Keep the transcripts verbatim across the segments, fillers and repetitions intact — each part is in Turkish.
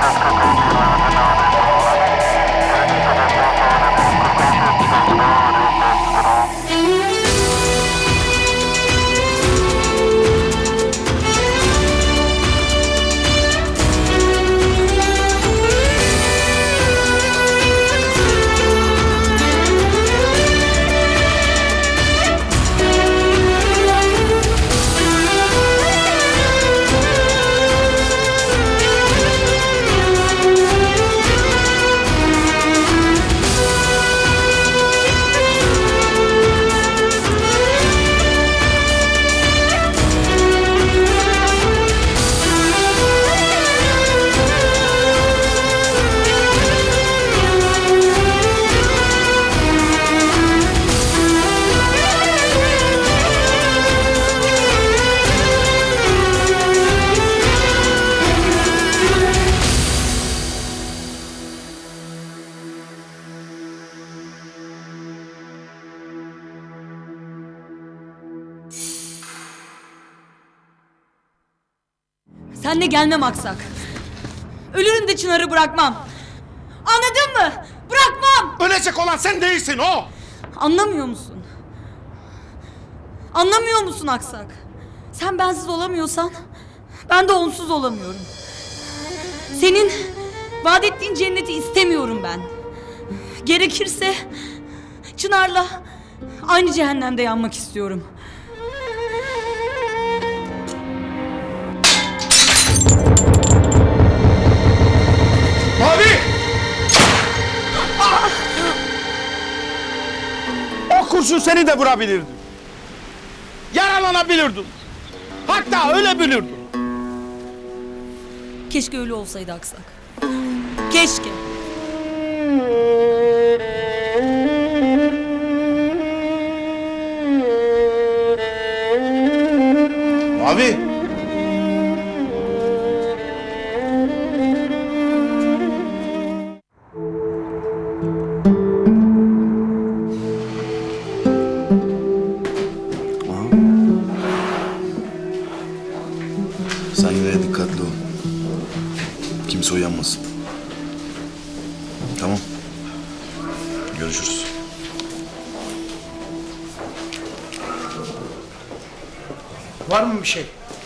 Senle gelmem Aksak. Ölürüm de Çınar'ı bırakmam. Anladın mı? Bırakmam. Ölecek olan sen değilsin, o. Anlamıyor musun? Anlamıyor musun Aksak? Sen bensiz olamıyorsan ben de onsuz olamıyorum. Senin vaat ettiğin cenneti istemiyorum ben. Gerekirse Çınar'la aynı cehennemde yanmak istiyorum. Mavi! Ah! O kurşun seni de vurabilirdi. Yaralanabilirdin. Hatta ölebilirdin. Keşke öyle olsaydı Aksak. Keşke. Mavi! Sen yine de dikkatli ol. Kimse uyanmasın. Tamam. Görüşürüz. Var mı bir şey?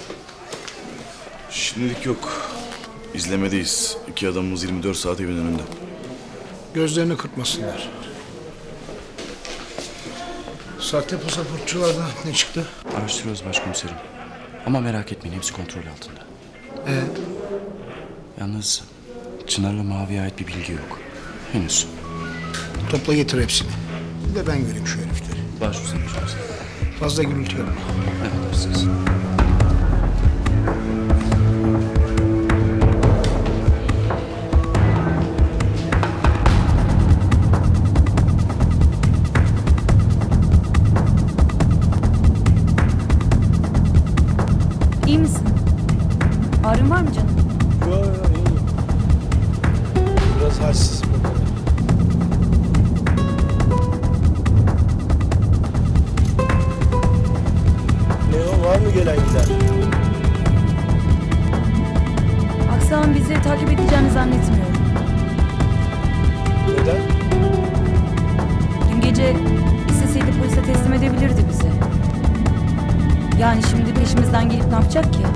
Şimdilik yok. İzlemedeyiz. İki adamımız yirmi dört saat evin önünde. Gözlerini kırpmasınlar. Sahte pasaportçulardan ne çıktı? Araştırıyoruz başkomiserim. Ama merak etmeyin, hepsi kontrol altında. Ee? Yalnız Çınar'la Mavi'ye ait bir bilgi yok. Henüz. Topla getir hepsini. Bir de ben göreyim şu herifleri. Baş üstüne başkomiserim. Fazla gürültü yapma. Emredersiniz. İyi misin? Ağrın var mı canım? Yok yok iyiyim. Biraz halsizim. Ne o, var mı gelen giden? Aksak'ın bizi takip edeceğini zannetmiyorum. Neden? Dün gece isteseydi polise teslim edebilirdi bizi. Yani şimdi peşimizden gelip ne yapacak ki?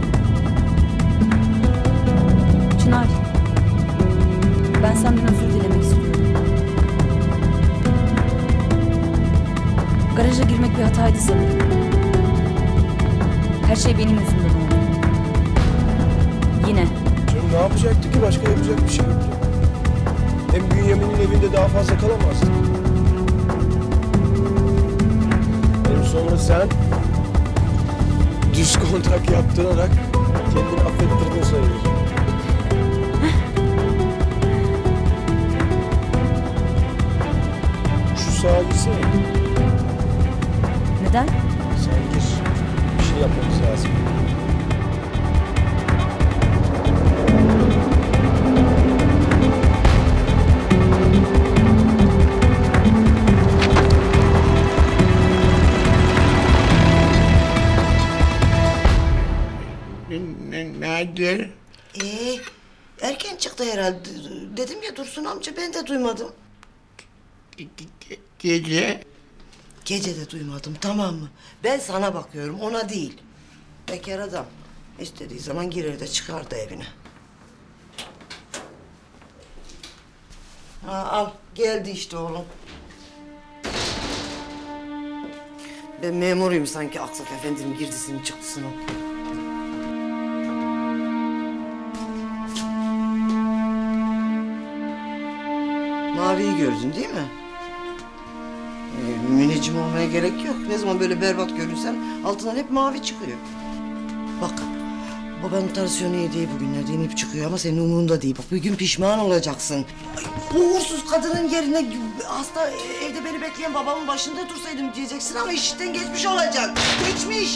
Çınar, ben senden özür dilemek istiyorum. Garaja girmek bir hataydı sanırım. Her şey benim yüzümden oldu. Yine. Canım ne yapacaktı ki? Başka yapacak bir şey yoktu. Hem Bünyamin'in evinde daha fazla kalamazdık. Hem sonra sen düz kontak yaptırarak kendini affettirdin sayılır. Şu sağa girsene. Neden? Sen gir. Bir şey yapmamız lazım. Nedir? Ee, erken çıktı herhalde. Dedim ya Dursun amca, ben de duymadım. Gece. Gece de duymadım, tamam mı? Ben sana bakıyorum, ona değil. Bekar adam. İstediği zaman girer de çıkar da evine. Ha, al, geldi işte oğlum. Ben memuruyum sanki, Aksak Efendi'nin girdisini çıktısını. Maviyi gördün değil mi? Ee, müneccim olmaya gerek yok. Ne zaman böyle berbat görünsen altından hep mavi çıkıyor. Bak, babanın tansiyonu iyi değil bugünlerde, inip çıkıyor ama senin umurunda değil. Bak, bir gün pişman olacaksın. Ay, uğursuz kadının yerine hasta evde beni bekleyen babamın başında dursaydım diyeceksin ama işten geçmiş olacak. Geçmiş.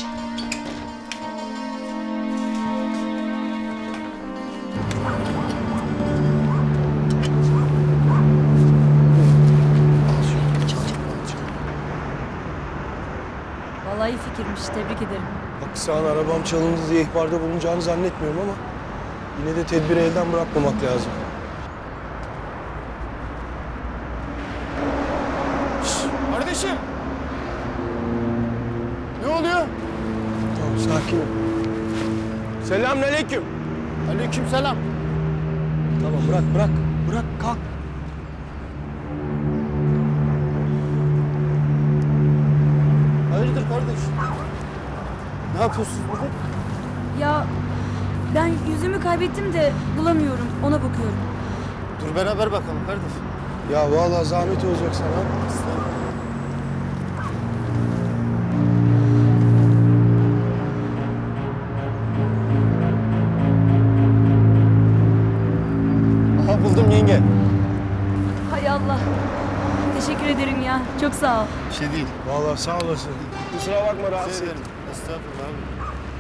Vallahi iyi fikirmiş. Tebrik ederim. Haklısın, arabam çalındı diye ihbarda bulunacağını zannetmiyorum ama yine de tedbiri elden bırakmamak lazım. Kardeşim. Ne oluyor? Tamam, sakin ol. Selamünaleyküm. Aleyküm selam. Tamam, bırak, bırak. Bırak, kalk. Hayırdır kardeş? Ne yapıyorsunuz burada? Ya ben yüzümü kaybettim de bulamıyorum. Ona bakıyorum. Dur beraber bakalım kardeş. Ya vallahi zahmet olacak sana. Aha buldum yenge. Hay Allah. Teşekkür ederim ya. Çok sağ ol. Bir şey değil. Vallahi sağ olasın. Kusura bakma, rahatsız ettim. Estağfurullah abi.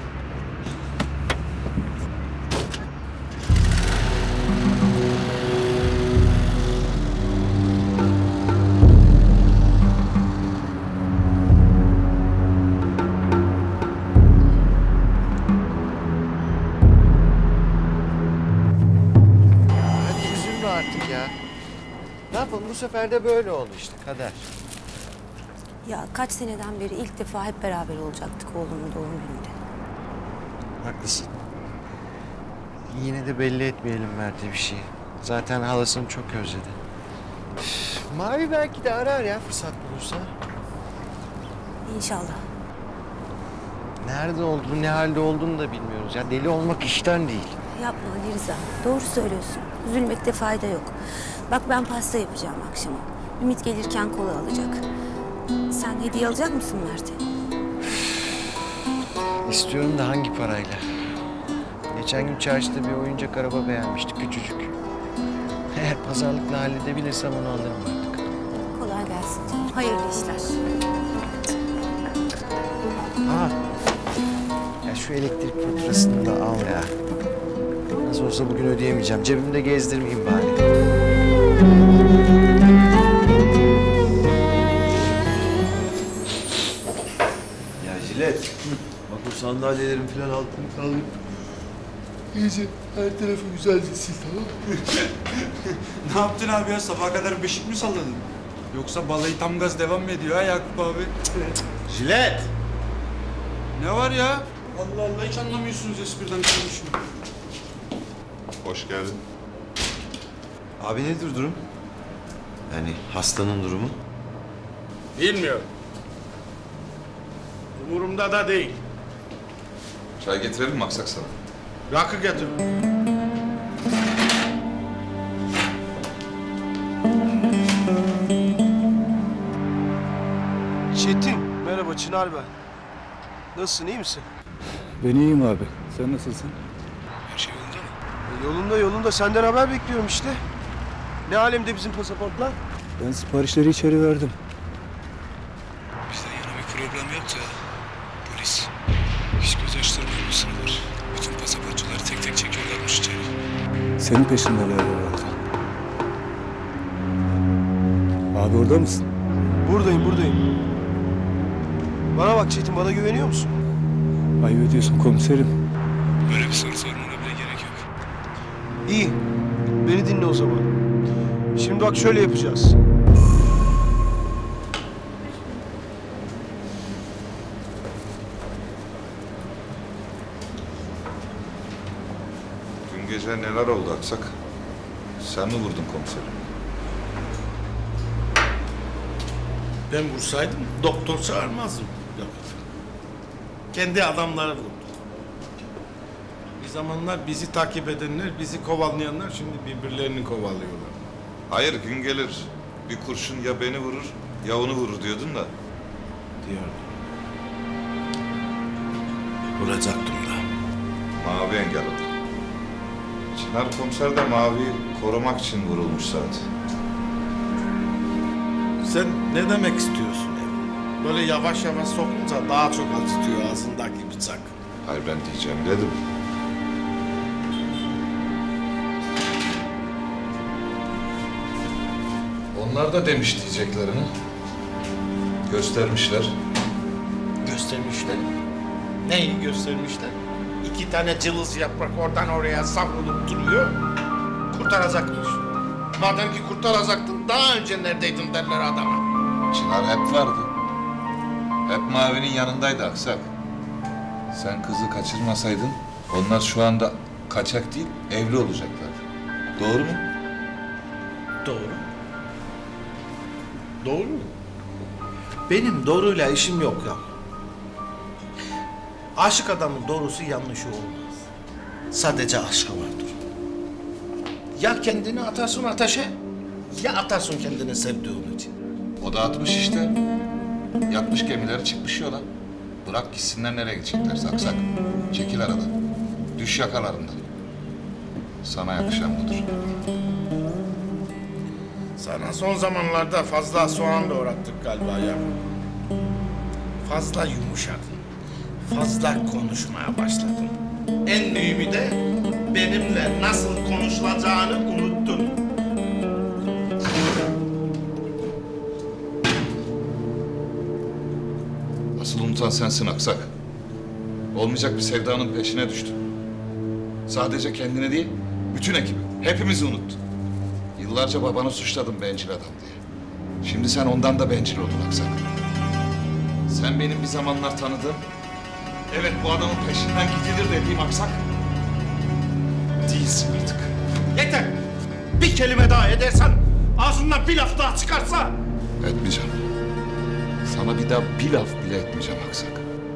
Hadi üzülme artık ya. Ne yapalım, bu sefer de böyle oldu işte, kader. Ya kaç seneden beri ilk defa hep beraber olacaktık oğlumun doğum gününde. Haklısın. Yine de belli etmeyelim Mert'e bir şey. Zaten halasını çok özledi. Üf, Mavi belki de arar ya fırsat bulursa. İnşallah. Nerede olduğunu, ne halde olduğunu da bilmiyoruz. Ya deli olmak işten değil. Yapma Ali Rıza. Doğru söylüyorsun. Üzülmekte fayda yok. Bak ben pasta yapacağım akşama. Ümit gelirken kola alacak. Sen hediye alacak mısın Mert'e? İstiyorum da hangi parayla? Geçen gün çarşıda bir oyuncak araba beğenmiştik, küçücük. Eğer pazarlıkla halledebilirsem onu alırım artık. Kolay gelsin canım. Hayırlı işler. Ha. Ya şu elektrik faturasını da al ya. Nasıl olsa bugün ödeyemeyeceğim. Cebimde gezdirmeyeyim bari. Ya Jilet, bak o sandalyelerin falan altını kaldırıp iyice her tarafı güzelce sil, tamam mı? Ne yaptın abi ya? Sabaha kadar beşik mi salladın? Yoksa balayı tam gaz devam mı ediyor ha Yakup abi? Jilet! Ne var ya? Allah Allah, hiç anlamıyorsunuz espriden konuşun. Hoş geldin. Abi nedir durum? Yani hastanın durumu? Bilmiyorum. Umurumda da değil. Çay getirelim mi Aksak sana? Rakı getir. Çetin, merhaba, Çınar ben. Nasılsın, iyi misin? Ben iyiyim abi. Sen nasılsın? Her şey yolunda mı? E, yolunda yolunda, senden haber bekliyorum işte. Ne alemde bizim pasaportlar? Ben siparişleri içeri verdim. Bizden yana bir problem yoktu ya. Polis. Hiç göz açtırmıyor bu sıralar. Bütün pasaportçuları tek tek çekiyorlarmış içeri. Senin peşindeler herhalde. Abi orada mısın? Buradayım, buradayım. Bana bak Çetin, bana güveniyor musun? Ayıp ediyorsun komiserim. Böyle bir soru sormana bile gerek yok. İyi. Beni dinle o zaman. Şimdi bak şöyle yapacağız. Dün gece neler oldu Aksak? Sen mi vurdun komiseri? Ben vursaydım doktor çağırmazdım. Yok. Kendi adamları vurdu. Bir zamanlar bizi takip edenler, bizi kovalayanlar şimdi birbirlerini kovalıyorlar. Hayır, gün gelir. Bir kurşun ya beni vurur ya onu vurur diyordun da. Diyordum. Vuracaktım da. Mavi engel oldu. Çınar komiser de Mavi'yi korumak için vurulmuş zaten. Sen ne demek istiyorsun ya? Böyle yavaş yavaş sokunca daha çok acıtıyor ağzındaki bıçak. Hayır, ben diyeceğim dedim. Onlar da demiş diyeceklerini. Göstermişler. Göstermişler. Neyi göstermişler? İki tane cılız yaprak oradan oraya savrulup duruyor. Kurtaracakmış. Madem ki kurtaracaktın daha önce neredeydin derler adama. Çınar hep vardı. Hep Mavi'nin yanındaydı Aksak. Sen kızı kaçırmasaydın onlar şu anda kaçak değil evli olacaklar. Doğru mu? Doğru. Doğru mu? Benim doğruyla işim yok ya. Aşık adamın doğrusu yanlışı olmaz. Sadece aşkı vardır. Ya kendini atarsın ateşe, ya atarsın kendini sevdiğin için. O da atmış işte. Yatmış gemileri çıkmış yola. Bırak gitsinler nereye gideceklerse Aksak. Çekil aradan. Düş yakalarından. Sana yakışan budur. Sana son zamanlarda fazla soğan doğrattık galiba ya. Fazla yumuşadın. Fazla konuşmaya başladın. En mühimi de benimle nasıl konuşulacağını unuttun. Asıl unutan sensin Aksak. Olmayacak bir sevdanın peşine düştün. Sadece kendini değil, bütün ekibi, hepimizi unuttun. Yıllarca babanı suçladın bencil adam diye. Şimdi sen ondan da bencil oldun Aksak. Sen benim bir zamanlar tanıdığım, evet bu adamın peşinden gidilir dediğim Aksak değilsin artık. Yeter! Bir kelime daha edersen, ağzından bir laf daha çıkarsa... Etmeyeceğim. Sana bir daha bir laf bile etmeyeceğim Aksak.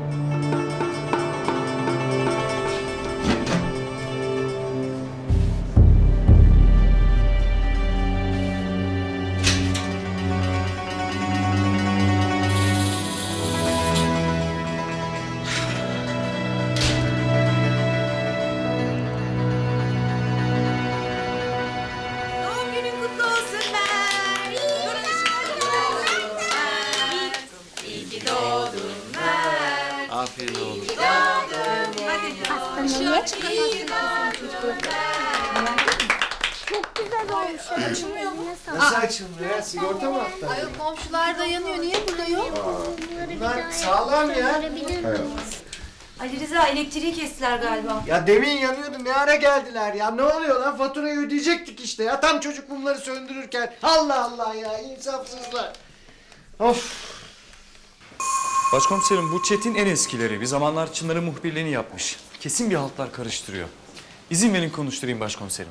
Doğum günün kutlu olsun Mert. İyi ki doğdun Mert. Aferin oğlum. Hadi ışığı açık Çok güzel olmuş. Açılmıyor mu? Nasıl açılmıyor ya? Sigorta mı attı? Ay komşular da yanıyor. Niye burada yok? Bunlar sağlam ya. Ali Rıza elektriği kestiler galiba. Ya demin yanıyordu. Ne ara geldiler ya? Ne oluyor lan? Faturayı ödeyecektik işte ya. Tam çocuk mumları söndürürken. Allah Allah ya. İnsafsızlar. Of. Başkomiserim bu Çetin en eskileri. Bir zamanlar Çınar'ın muhbirliğini yapmış. Kesin bir haltlar karıştırıyor. İzin verin konuşturayım başkomiserim.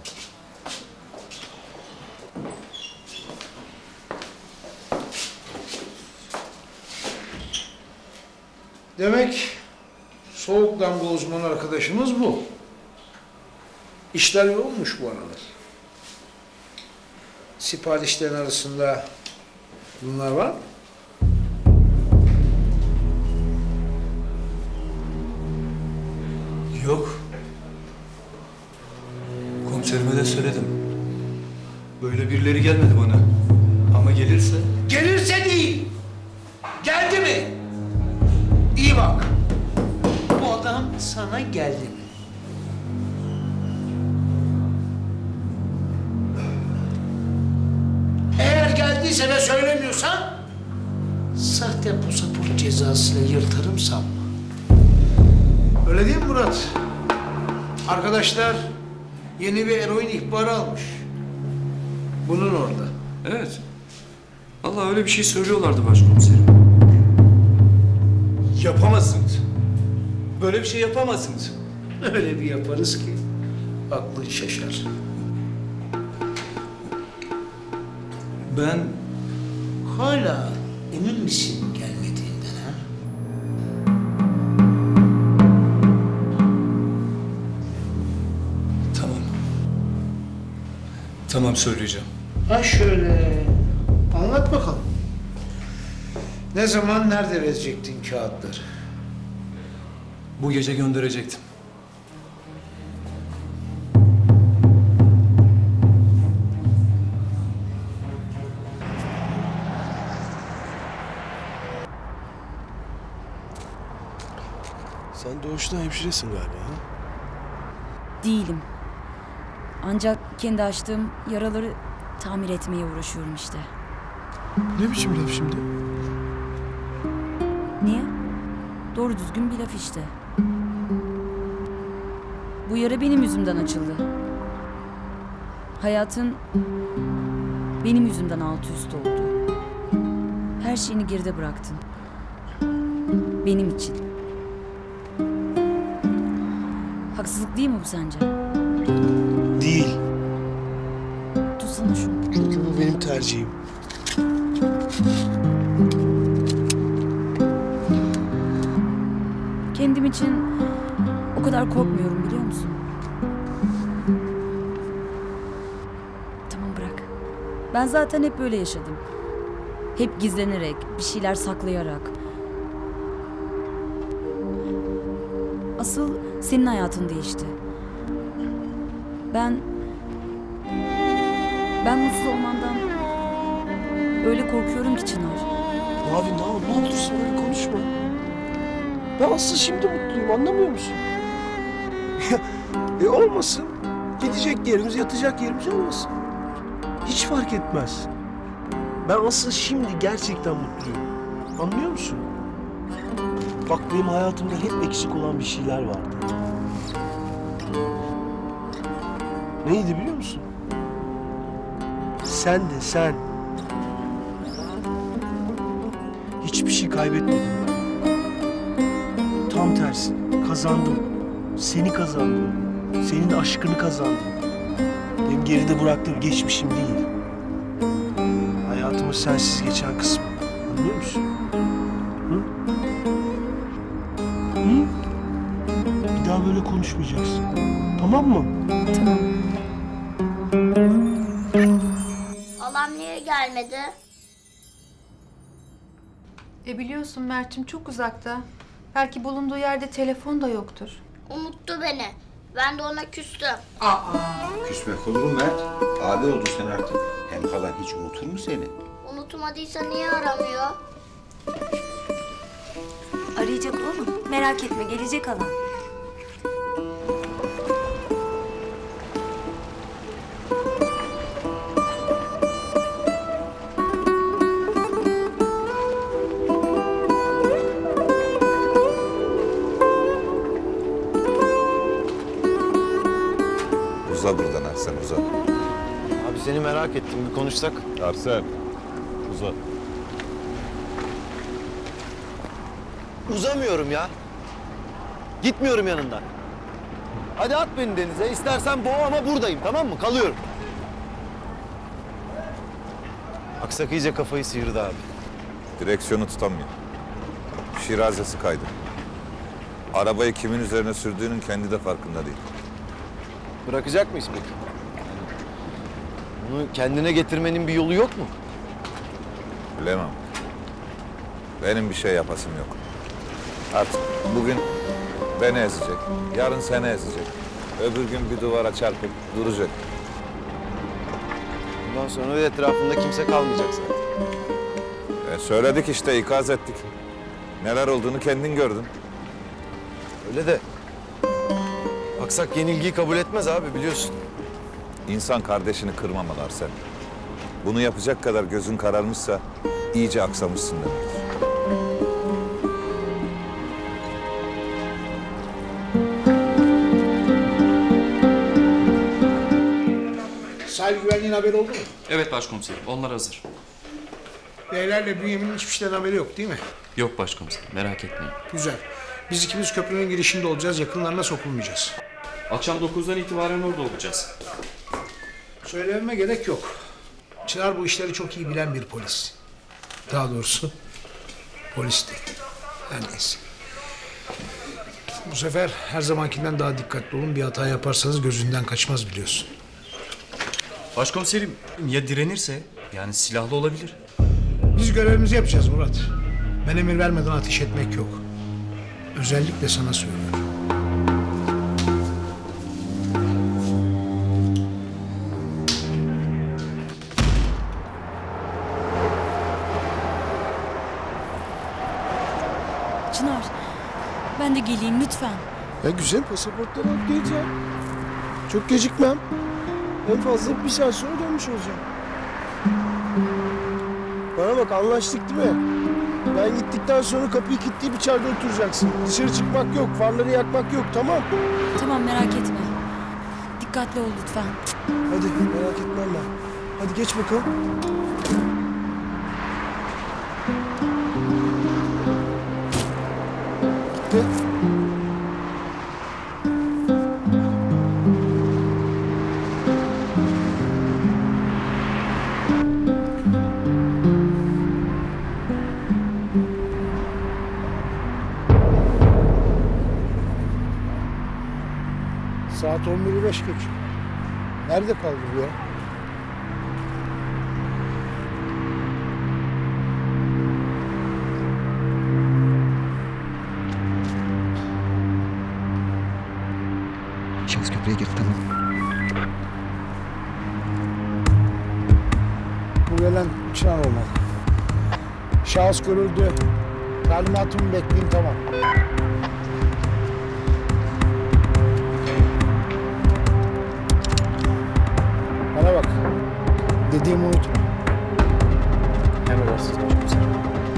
Demek soğuk damga uzmanı arkadaşımız bu. İşler yoğunmuş bu aralar. Siparişlerin arasında bunlar var mı? Yok. Komiserime de söyledim. Böyle birileri gelmedi bana. Ama gelirse... Gelirse değil. Geldi mi? İyi bak. Bu adam sana geldi mi? Eğer geldiyse ve söylemiyorsan sahte pasaport cezasıyla yırtarım sanma. Öyle değil mi Murat? Arkadaşlar yeni bir eroin ihbarı almış. Bunun orada. Evet. Vallahi öyle bir şey söylüyorlardı başkomiserim. Yapamazsınız. Böyle bir şey yapamazsınız. Öyle bir yaparız ki aklın şaşar. Ben... Hala emin misin gelmediğinden ha? Tamam. Tamam söyleyeceğim. Ha şöyle. Anlat bakalım. Ne zaman, nerede verecektin kağıtları? Bu gece gönderecektim. Sen doğuştan hemşiresin galiba ha? Değilim. Ancak kendi açtığım yaraları tamir etmeye uğraşıyorum işte. Ne biçim laf şimdi? Niye? Doğru düzgün bir laf işte. Bu yara benim yüzümden açıldı. Hayatın benim yüzümden alt üst oldu. Her şeyini geride bıraktın. Benim için. Haksızlık değil mi bu sence? Değil. Tutsana şunu. Çünkü bu benim tercihim. Kendim için o kadar korkmuyorum biliyor musun? Tamam bırak. Ben zaten hep böyle yaşadım. Hep gizlenerek, bir şeyler saklayarak. Asıl senin hayatın değişti. Ben... Ben mutsuz olmandan öyle korkuyorum ki Çınar. Mavi ne, ne olursun öyle konuşma. Ben aslında şimdi mutluyum, anlamıyor musun? e olmasın. Gidecek yerimiz, yatacak yerimiz olmasın. Hiç fark etmez. Ben aslında şimdi gerçekten mutluyum. Anlıyor musun? Bak benim hayatımda hep eksik olan bir şeyler vardı. Neydi biliyor musun? Sen de sen. Hiçbir şey kaybetmedim ben. Tam tersi. Kazandım. Seni kazandım. Senin aşkını kazandım. Benim geride bıraktığım geçmişim değil. Hayatımın sensiz geçen kısmı. Anlıyor musun? Hı? Hı? Bir daha böyle konuşmayacaksın. Tamam mı? Tamam. Halam niye gelmedi? E biliyorsun Mert'im çok uzakta. Belki bulunduğu yerde telefon da yoktur. Unuttu beni. Ben de ona küstüm. Aa, küsmek olur mu Mert? Abi oldun sen artık. Hem kalan hiç unutur mu seni? Unutmadıysa niye aramıyor? Arayacak oğlum. Merak etme gelecek alan. Uza buradan Arsen, uza. Abi seni merak ettim, bir konuşsak. Arsen, uza. Uzamıyorum ya. Gitmiyorum yanından. Hadi at beni denize, istersen boğ ama buradayım, tamam mı? Kalıyorum. Aksak iyice kafayı sıyırdı abi. Direksiyonu tutamıyor. Şirazesi kaydı. Arabayı kimin üzerine sürdüğünün kendi de farkında değil. Bırakacak mıyız peki? Bunu kendine getirmenin bir yolu yok mu? Bilemem. Benim bir şey yapasım yok. Artık bugün beni ezecek, yarın seni ezecek. Öbür gün bir duvara çarpıp duracak. Bundan sonra da etrafında kimse kalmayacak zaten. E söyledik işte, ikaz ettik. Neler olduğunu kendin gördün. Öyle de Aksak yenilgiyi kabul etmez abi, biliyorsun. İnsan kardeşini kırmamalı Arsen. Bunu yapacak kadar gözün kararmışsa iyice aksamışsın demektir. Sahil güvenliğin haberi oldu mu? Evet başkomiserim, onlar hazır. Beylerle Bünyamin'in hiçbir şeyden haberi yok değil mi? Yok başkomiserim, merak etmeyin. Güzel. Biz ikimiz köprünün girişinde olacağız, yakınlarına sokulmayacağız. Akşam dokuzdan itibaren orada olacağız. Söylememe gerek yok. Çınar bu işleri çok iyi bilen bir polis. Daha doğrusu polis değil. Her neyse. Bu sefer her zamankinden daha dikkatli olun. Bir hata yaparsanız gözünden kaçmaz biliyorsun. Başkomiserim ya direnirse? Yani silahlı olabilir. Biz görevimizi yapacağız Murat. Ben emir vermeden ateş etmek yok. Özellikle sana söylüyorum. Çınar, ben de geleyim lütfen. Ya güzel, pasaportları alıp geleceğim. Çok gecikmem. En fazla bir saat sonra dönmüş olacağım. Bana bak, anlaştık değil mi? Ben gittikten sonra kapıyı kilitleyip içeride oturacaksın. Dışarı çıkmak yok, farları yakmak yok, tamam? Tamam, merak etme. Dikkatli ol lütfen. Hadi, merak etmem ben. Hadi geç bakalım. Gitti. Saat on biri beş geçiyor. Nerede kaldı bu ya? Şahıs köprüye girdi, tamam. Bu gelen Çınar olmalı. Şahıs görüldü. Talimatımı bekleyin, tamam. Bana bak. Dediğimi unutma. Emredersiniz başkomiserim.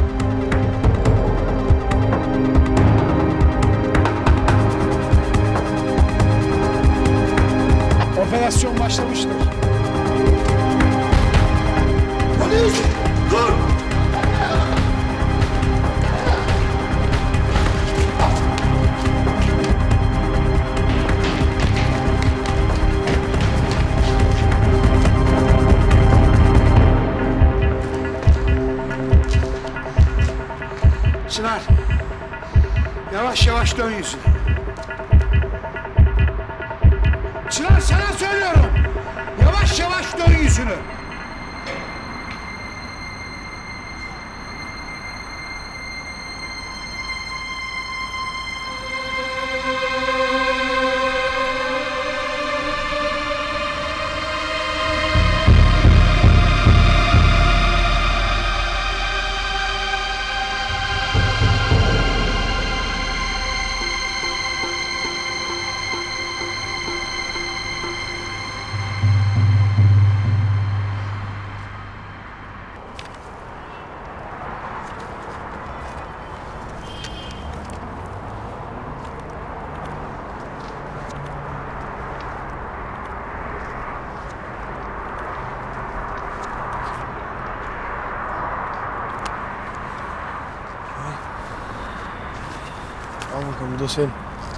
Operasyon başlamıştır. Polis! Dur! Çınar, yavaş yavaş dön yüzüne. Çınar, sana söylüyorum. Yavaş yavaş dön yüzünü. Al bakalım, bu da senin.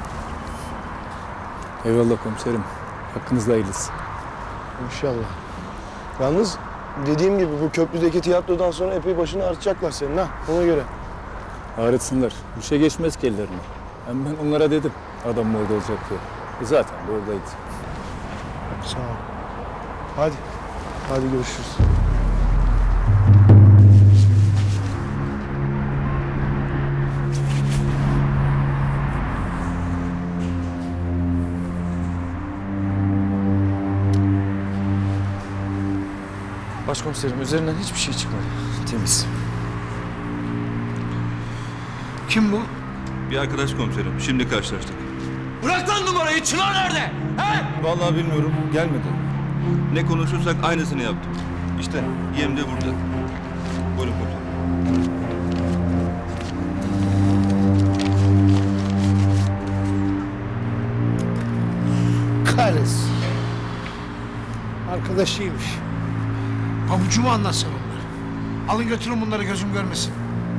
Eyvallah komiserim. Hakkınızda hayırlısı. İnşallah. Yalnız dediğim gibi bu köprüdeki tiyatrodan sonra epey başını artacaklar senin ha, ona göre. Ağrıtsınlar. Bir şey geçmez ki ellerine. Hem ben onlara dedim adam orada olacak diye. E zaten de oradaydı. Sağ ol. Hadi. Hadi görüşürüz. Başkomiserim üzerinden hiçbir şey çıkmadı. Temiz. Kim bu? Bir arkadaş komiserim. Şimdi karşılaştık. Bırak lan numarayı. Çınar nerede? He? Vallahi bilmiyorum. Gelmedi. Ne konuşursak aynısını yaptım. İşte yem de burada. Buyurun komiserim. Kahretsin. Arkadaşıymış. Pabucumu anlatsa bunlar. Alın götürün bunları, gözüm görmesin.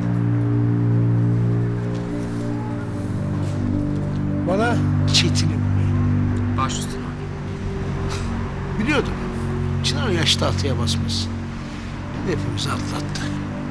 Bana Çetin'im. Baş üstüne. Biliyordum. Çınar yaşta altıya basmaz. Hepimizi atlattı.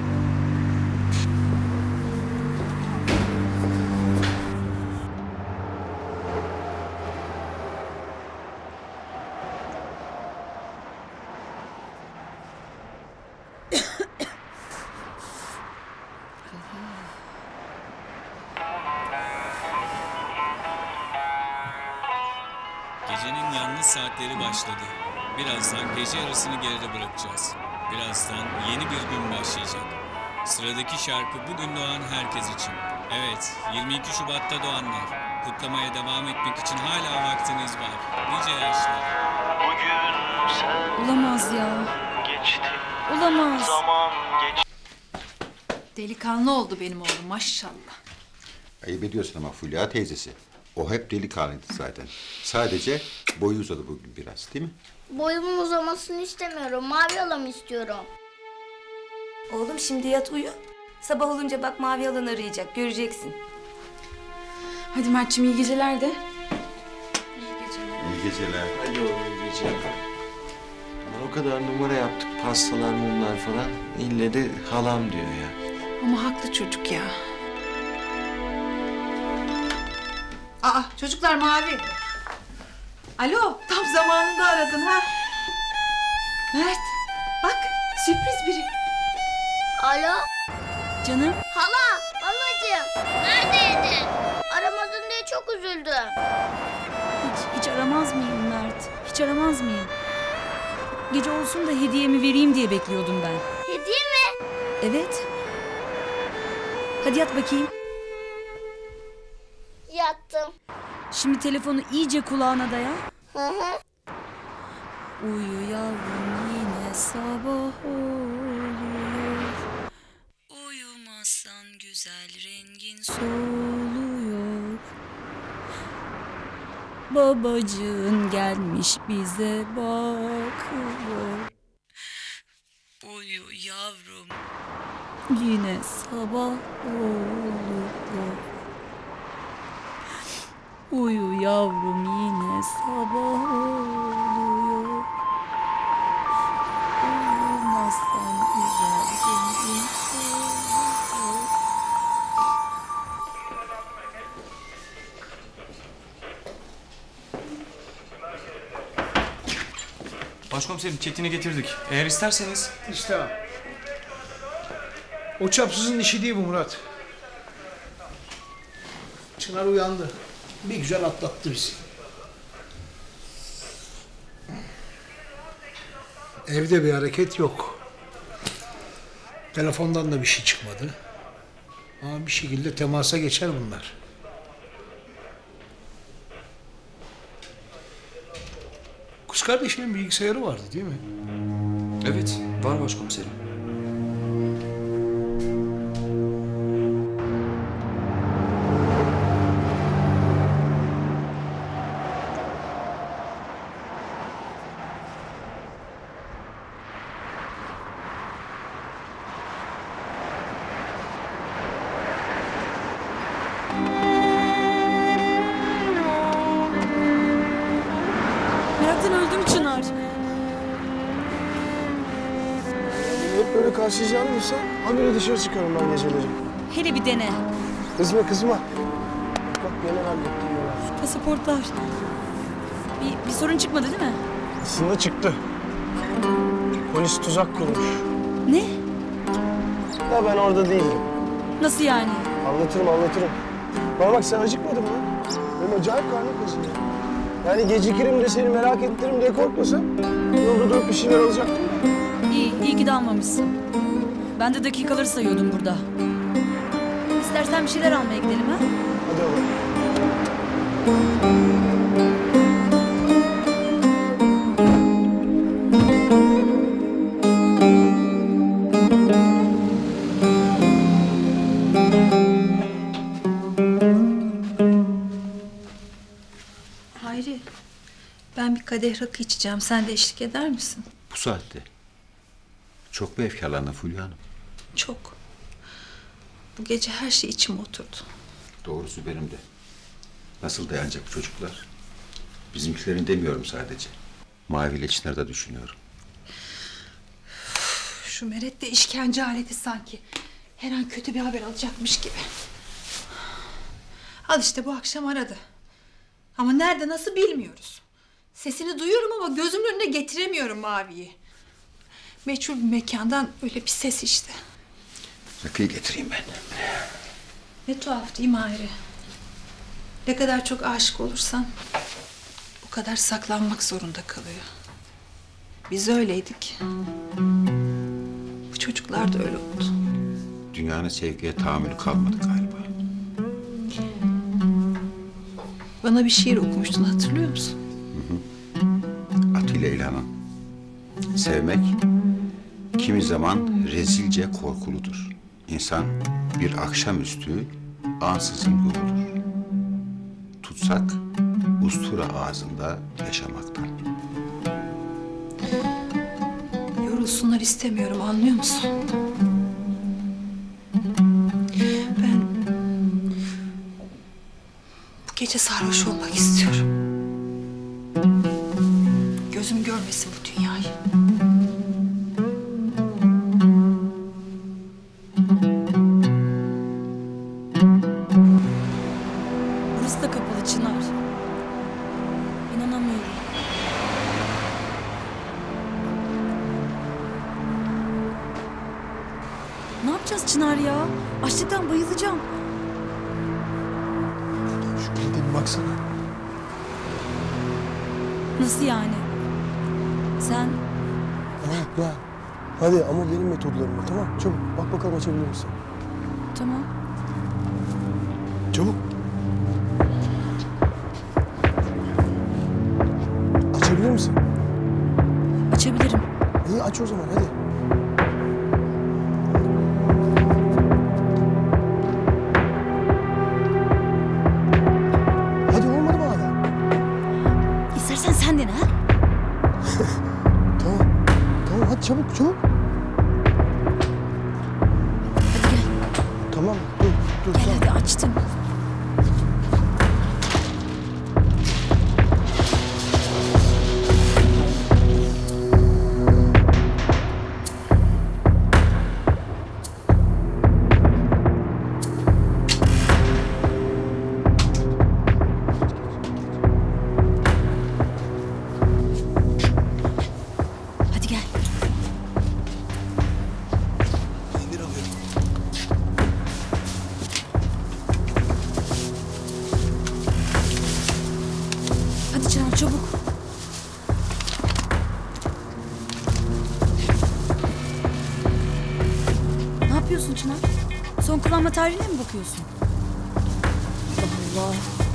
Gecenin yalnız saatleri başladı. Birazdan gece yarısını geride bırakacağız. Birazdan yeni bir gün başlayacak. Sıradaki şarkı bugün doğan herkes için. Evet, yirmi iki Şubat'ta doğanlar. Kutlamaya devam etmek için hala vaktiniz var. Nice yaşlar. Olamaz ya. Olamaz. Delikanlı oldu benim oğlum maşallah. Ayıp ediyorsun ama Fulya teyzesi. O hep delikanlıydı zaten. Sadece boyu uzadı bugün biraz, değil mi? Boyumun uzamasını istemiyorum. Mavi halamı istiyorum. Oğlum şimdi yat uyu. Sabah olunca bak mavi alan arayacak, göreceksin. Hadi Mert'ciğim iyi geceler de. İyi geceler. Hadi oğlum iyi geceler. Ulan o kadar numara yaptık, pastalar, mumlar falan. İlle de halam diyor ya. Ama haklı çocuk ya. Aa çocuklar Mavi. Alo tam zamanında aradın ha. Mert bak sürpriz biri. Alo? Canım? Hala, halacığım. Neredeydin? Aramadın diye çok üzüldüm. Hiç, hiç aramaz mıyım Mert? Hiç aramaz mıyım? Gece olsun da hediyemi vereyim diye bekliyordum ben. Hediye mi? Evet. Hadi yat bakayım. Yattım. Şimdi telefonu iyice kulağına daya. Hı hı. Uyu yavrum yine sabah oluyor. Uyumazsan güzel rengin soluyor. Babacığın gelmiş bize bakıyor. Uyu yavrum yine sabah oluyor. Uyu yavrum yine sabah oluyor. Uyumazsan güzel rengin soluyor. Başkomiserim Çetin'i getirdik. Eğer isterseniz... İstemem. O çapsızın işi değil bu Murat. Çınar uyandı. Bir güzel atlattı bizi. Evde bir hareket yok. Telefondan da bir şey çıkmadı. Ama bir şekilde temasa geçer bunlar. Kız kardeşinin bilgisayarı vardı değil mi? Evet, var başkomiserim. Meraktan öldüm Çınar. Hep böyle karşılayacağını bilsem habire dışarı çıkarım ben geceleri. Hele bir dene. Kızma kızma. Bak neler hallettim neler. Pasaportlar. Bir, bir sorun çıkmadı değil mi? Aslında çıktı. Polis tuzak kurmuş. Ne? Ya ben orada değildim. Nasıl yani? Anlatırım anlatırım. Bana bak sen acıkmadın mı? Benim acayip karnım kazındı. Yani gecikirim de seni merak ettiririm diye korkmasam yolda durup bir şeyler alacaktım da. İyi, iyi ki de almamışsın. Ben de dakikaları sayıyordum burada. İstersen bir şeyler almaya gidelim ha? Hadi oğlum. Hayri ben bir kadeh rakı içeceğim. Sen de eşlik eder misin? Bu saatte. Çok mu efkarlandın Fulya Hanım? Çok. Bu gece her şey içime oturdu. Doğrusu benim de. Nasıl dayanacak bu çocuklar? Bizimkilerin demiyorum sadece. Mavi ile Çınar'ı da düşünüyorum. Şu Meret de işkence aleti sanki. Her an kötü bir haber alacakmış gibi. Al işte bu akşam aradı. Ama nerede nasıl bilmiyoruz. Sesini duyuyorum ama gözümün önüne getiremiyorum Mavi'yi. Meçhul bir mekandan öyle bir ses işte. Rakıyı getireyim ben. Ne tuhaf değil mi Hayri? Ne kadar çok aşık olursan o kadar saklanmak zorunda kalıyor. Biz öyleydik. Bu çocuklar da öyle oldu. Dünyanın sevgiye tahammülü kalmadı galiba. Bana bir şiir okumuştun, hatırlıyor musun? Hı hı. Atilla İlhan'ın. Sevmek kimi zaman rezilce korkuludur. İnsan bir akşamüstü ansızın yorulur. Tutsak ustura ağzında yaşamaktan. Yorulsunlar istemiyorum, anlıyor musun? Ben bu gece sarhoş olmak istiyorum. Gözüm görmesin bu dünyayı. Burası da kapalı Çınar. İnanamıyorum. Ne yapacağız Çınar ya? Açlıktan bayılacağım. Şu kilide bir baksana. Nasıl yani? Sen Evet ben. Hadi ama benim metodlarımla, tamam? Çabuk bak bakalım açabilir misin? tamam. Çabuk. Açabilir misin? Açabilirim. İyi aç o zaman hadi. Hadi olmadı mı hala? İstersen sen dene ha? Tamam. Tamam hadi çabuk çabuk. Hadi gel. Tamam dur dur. Gel tamam. hadi açtım. Hadi gel. Peynir alıyorum. Hadi Çınar çabuk. Ne yapıyorsun Çınar? Son kullanma tarihine mi bakıyorsun? Allah Allah.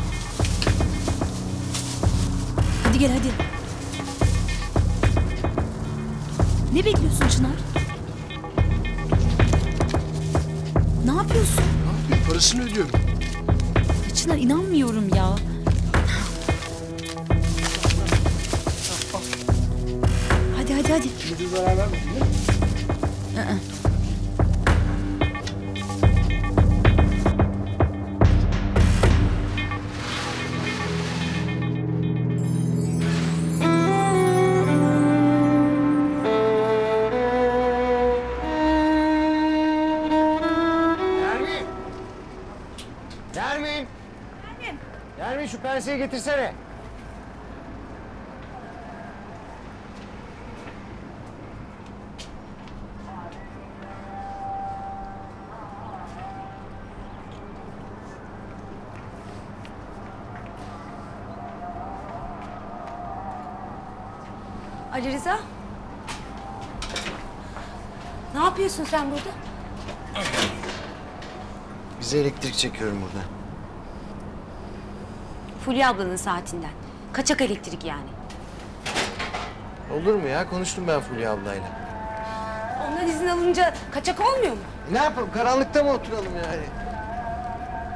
Hadi gel hadi. Ne bekliyorsun Çınar? Ne yapıyorsun? Ne yapayım? Parasını ödüyorum. Ya Çınar inanmıyorum ya. Hadi hadi hadi. Şimdi zarar vermedin değil mi? Aa. Nermin! Nermin! Nermin şu penseyi getirsene. Ali Rıza. Ne yapıyorsun sen burada? Bize elektrik çekiyorum burada. Fulya ablanın saatinden. Kaçak elektrik yani. Olur mu ya? Konuştum ben Fulya ablayla. Ondan izin alınca kaçak olmuyor mu? Ne yapalım? Karanlıkta mı oturalım yani?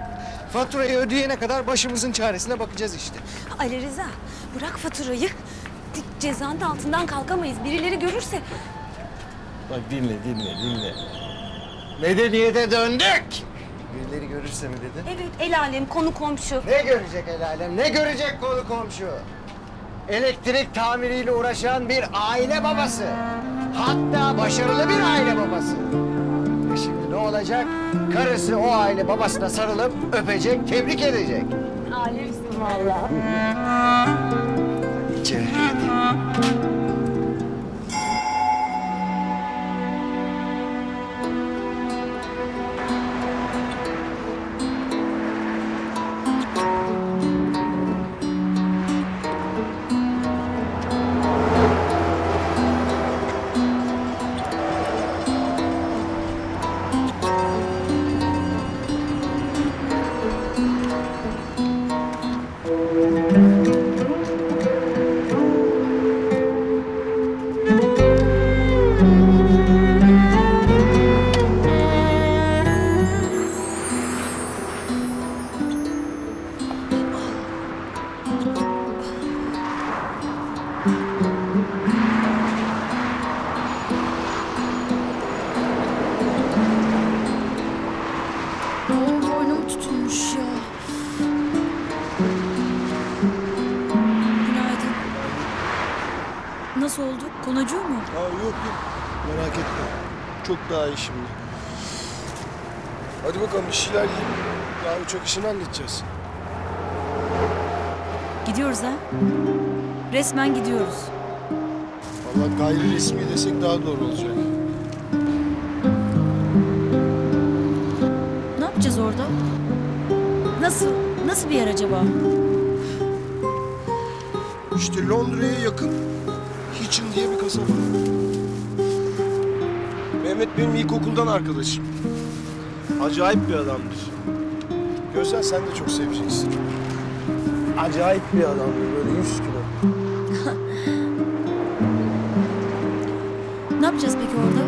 Faturayı ödeyene kadar başımızın çaresine bakacağız işte. Ali Rıza, bırak faturayı. Artık cezanın altından kalkamayız. Birileri görürse... Bak dinle, dinle, dinle. Medeniyete döndük. Birileri görürse mi dedi? Evet, el alem, konu komşu. Ne görecek el alem? Ne görecek konu komşu? Elektrik tamiriyle uğraşan bir aile babası. Hatta başarılı bir aile babası. E şimdi ne olacak? Karısı o aile babasına sarılıp öpecek, tebrik edecek. Alemsin vallahi. İçeri hadi. Boynum tutulmuş ya. Günaydın. Nasıl oldu? Konacuğu mu? Aa, yok yok. Merak etme. Çok daha iyi şimdi. Hadi bakalım bir şeyler yiyelim. Daha uçak işini halledeceğiz. Gidiyoruz ha? Resmen gidiyoruz. Vallahi gayri resmi desek daha doğru olacak. Ne yapacağız orada? Nasıl? Nasıl bir yer acaba? İşte Londra'ya yakın Hitchin diye bir kasaba. Mehmet benim ilkokuldan arkadaşım. Acayip bir adamdır. Gözden sen de çok seveceksin. Acayip bir adamdır, böyle yüz kilo. Ne yapacağız peki orada?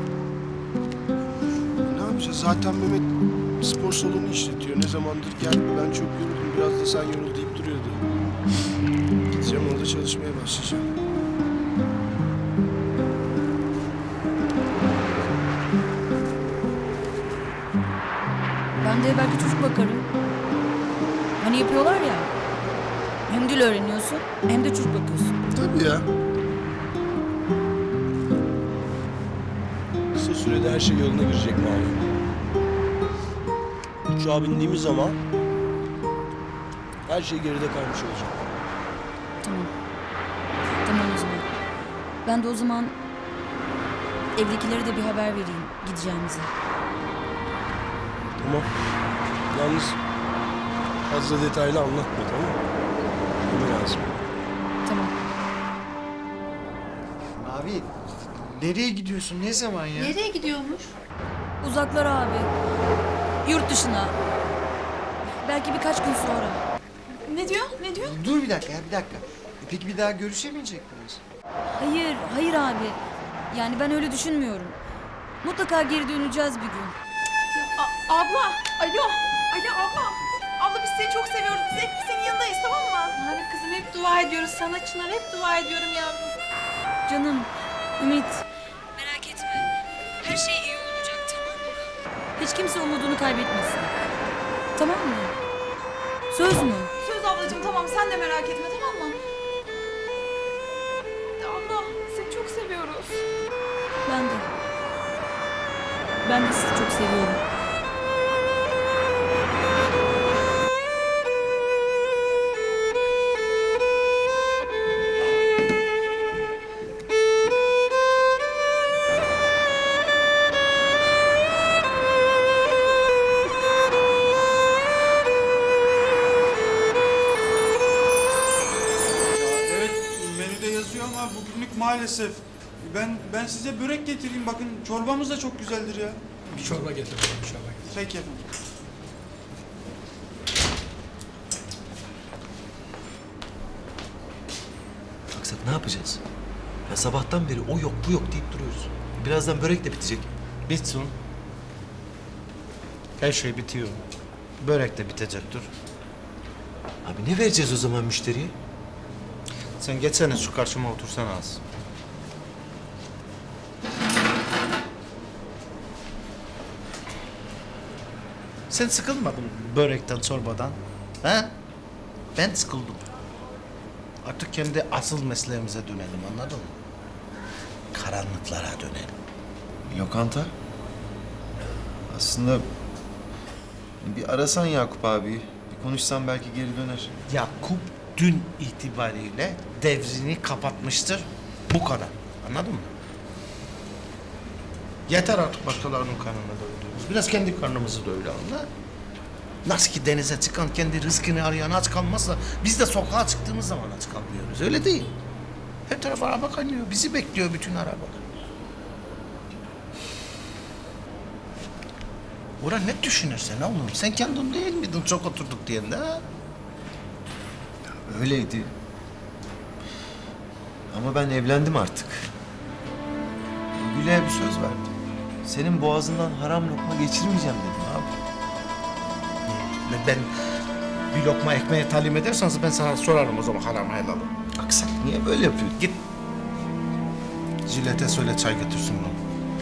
Ne yapacağız? Zaten Mehmet spor salonu işletiyor. Ne zamandır gel ben çok yoruldum, biraz da sen yorul deyip duruyordu. Gideceğim orada çalışmaya başlayacağım. Ben de belki çocuk bakarım. Hani yapıyorlar ya. Hem dil öğreniyorsun hem de çocuk bakıyorsun. Tabii ya. Kısa sürede her şey yoluna girecek Mavi. Uçağa bindiğimiz zaman her şey geride kalmış olacak. Tamam. Tamam o zaman. Ben de o zaman evdekilere de bir haber vereyim gideceğimizi. Tamam. Yalnız fazla detaylı anlatma, tamam mı? Bunu lazım. Tamam. Abi nereye gidiyorsun? Ne zaman ya? Nereye gidiyormuş? Uzaklar abi. Yurt dışına. Belki birkaç gün sonra. Ne diyor? Ne diyor? Dur bir dakika ya, bir dakika. E peki bir daha görüşemeyecek miyiz? Hayır, hayır abi. Yani ben öyle düşünmüyorum. Mutlaka geri döneceğiz bir gün. Ya, a- abla, alo, alo abla. Abla biz seni çok seviyoruz. Biz hep senin yanındayız, tamam mı? Hani kızım hep dua ediyoruz. Sana Çınar hep dua ediyorum yavrum. Canım, Ümit. Merak etme. Her şey iyi olacak, tamam mı? Hiç kimse umudunu kaybetmesin. Tamam mı? Söz mü? Söz ablacığım, tamam. Sen de merak etme, tamam mı? Abla, seni çok seviyoruz. Ben de. Ben de sizi çok seviyorum. Maalesef. Ben ben size börek getireyim. Bakın çorbamız da çok güzeldir ya. Bir çorba getir, bir çorba getir. Peki efendim. Aksak ne yapacağız? Ya sabahtan beri o yok bu yok deyip duruyoruz. Birazdan börek de bitecek. Bitsin. Her şey bitiyor. Börek de bitecektir. Abi ne vereceğiz o zaman müşteriye? Sen geçsene şu karşıma otursana az. Sen sıkılmadın mı börekten, çorbadan? He? Ben sıkıldım. Artık kendi asıl mesleğimize dönelim, anladın mı? Karanlıklara dönelim. Lokanta? Aslında bir arasan Yakup abi, bir konuşsan belki geri döner. Yakup dün itibariyle devrini kapatmıştır. Bu kadar. Anladın mı? Yeter artık başkalarının karnını doyuruyoruz. Biraz kendi karnımızı doyuralım da. Nasıl ki denize çıkan kendi rızkını arayan aç kalmazsa biz de sokağa çıktığımız zaman aç kalmıyoruz. Öyle değil. Her taraf araba kaynıyor. Bizi bekliyor bütün arabalar. Orhan ne düşünürsen oğlum? Sen kendin değil miydin çok oturduk diyen de ha? Öyleydi. Ama ben evlendim artık. Güle'ye bir söz verdim. Senin boğazından haram lokma geçirmeyeceğim dedim abi. Ben bir lokma ekmeğe talim ederseniz ben sana sorarım o zaman haram helalı. Aksak niye böyle yapıyorsun? Git. Jilet'e söyle çay götürsün bana.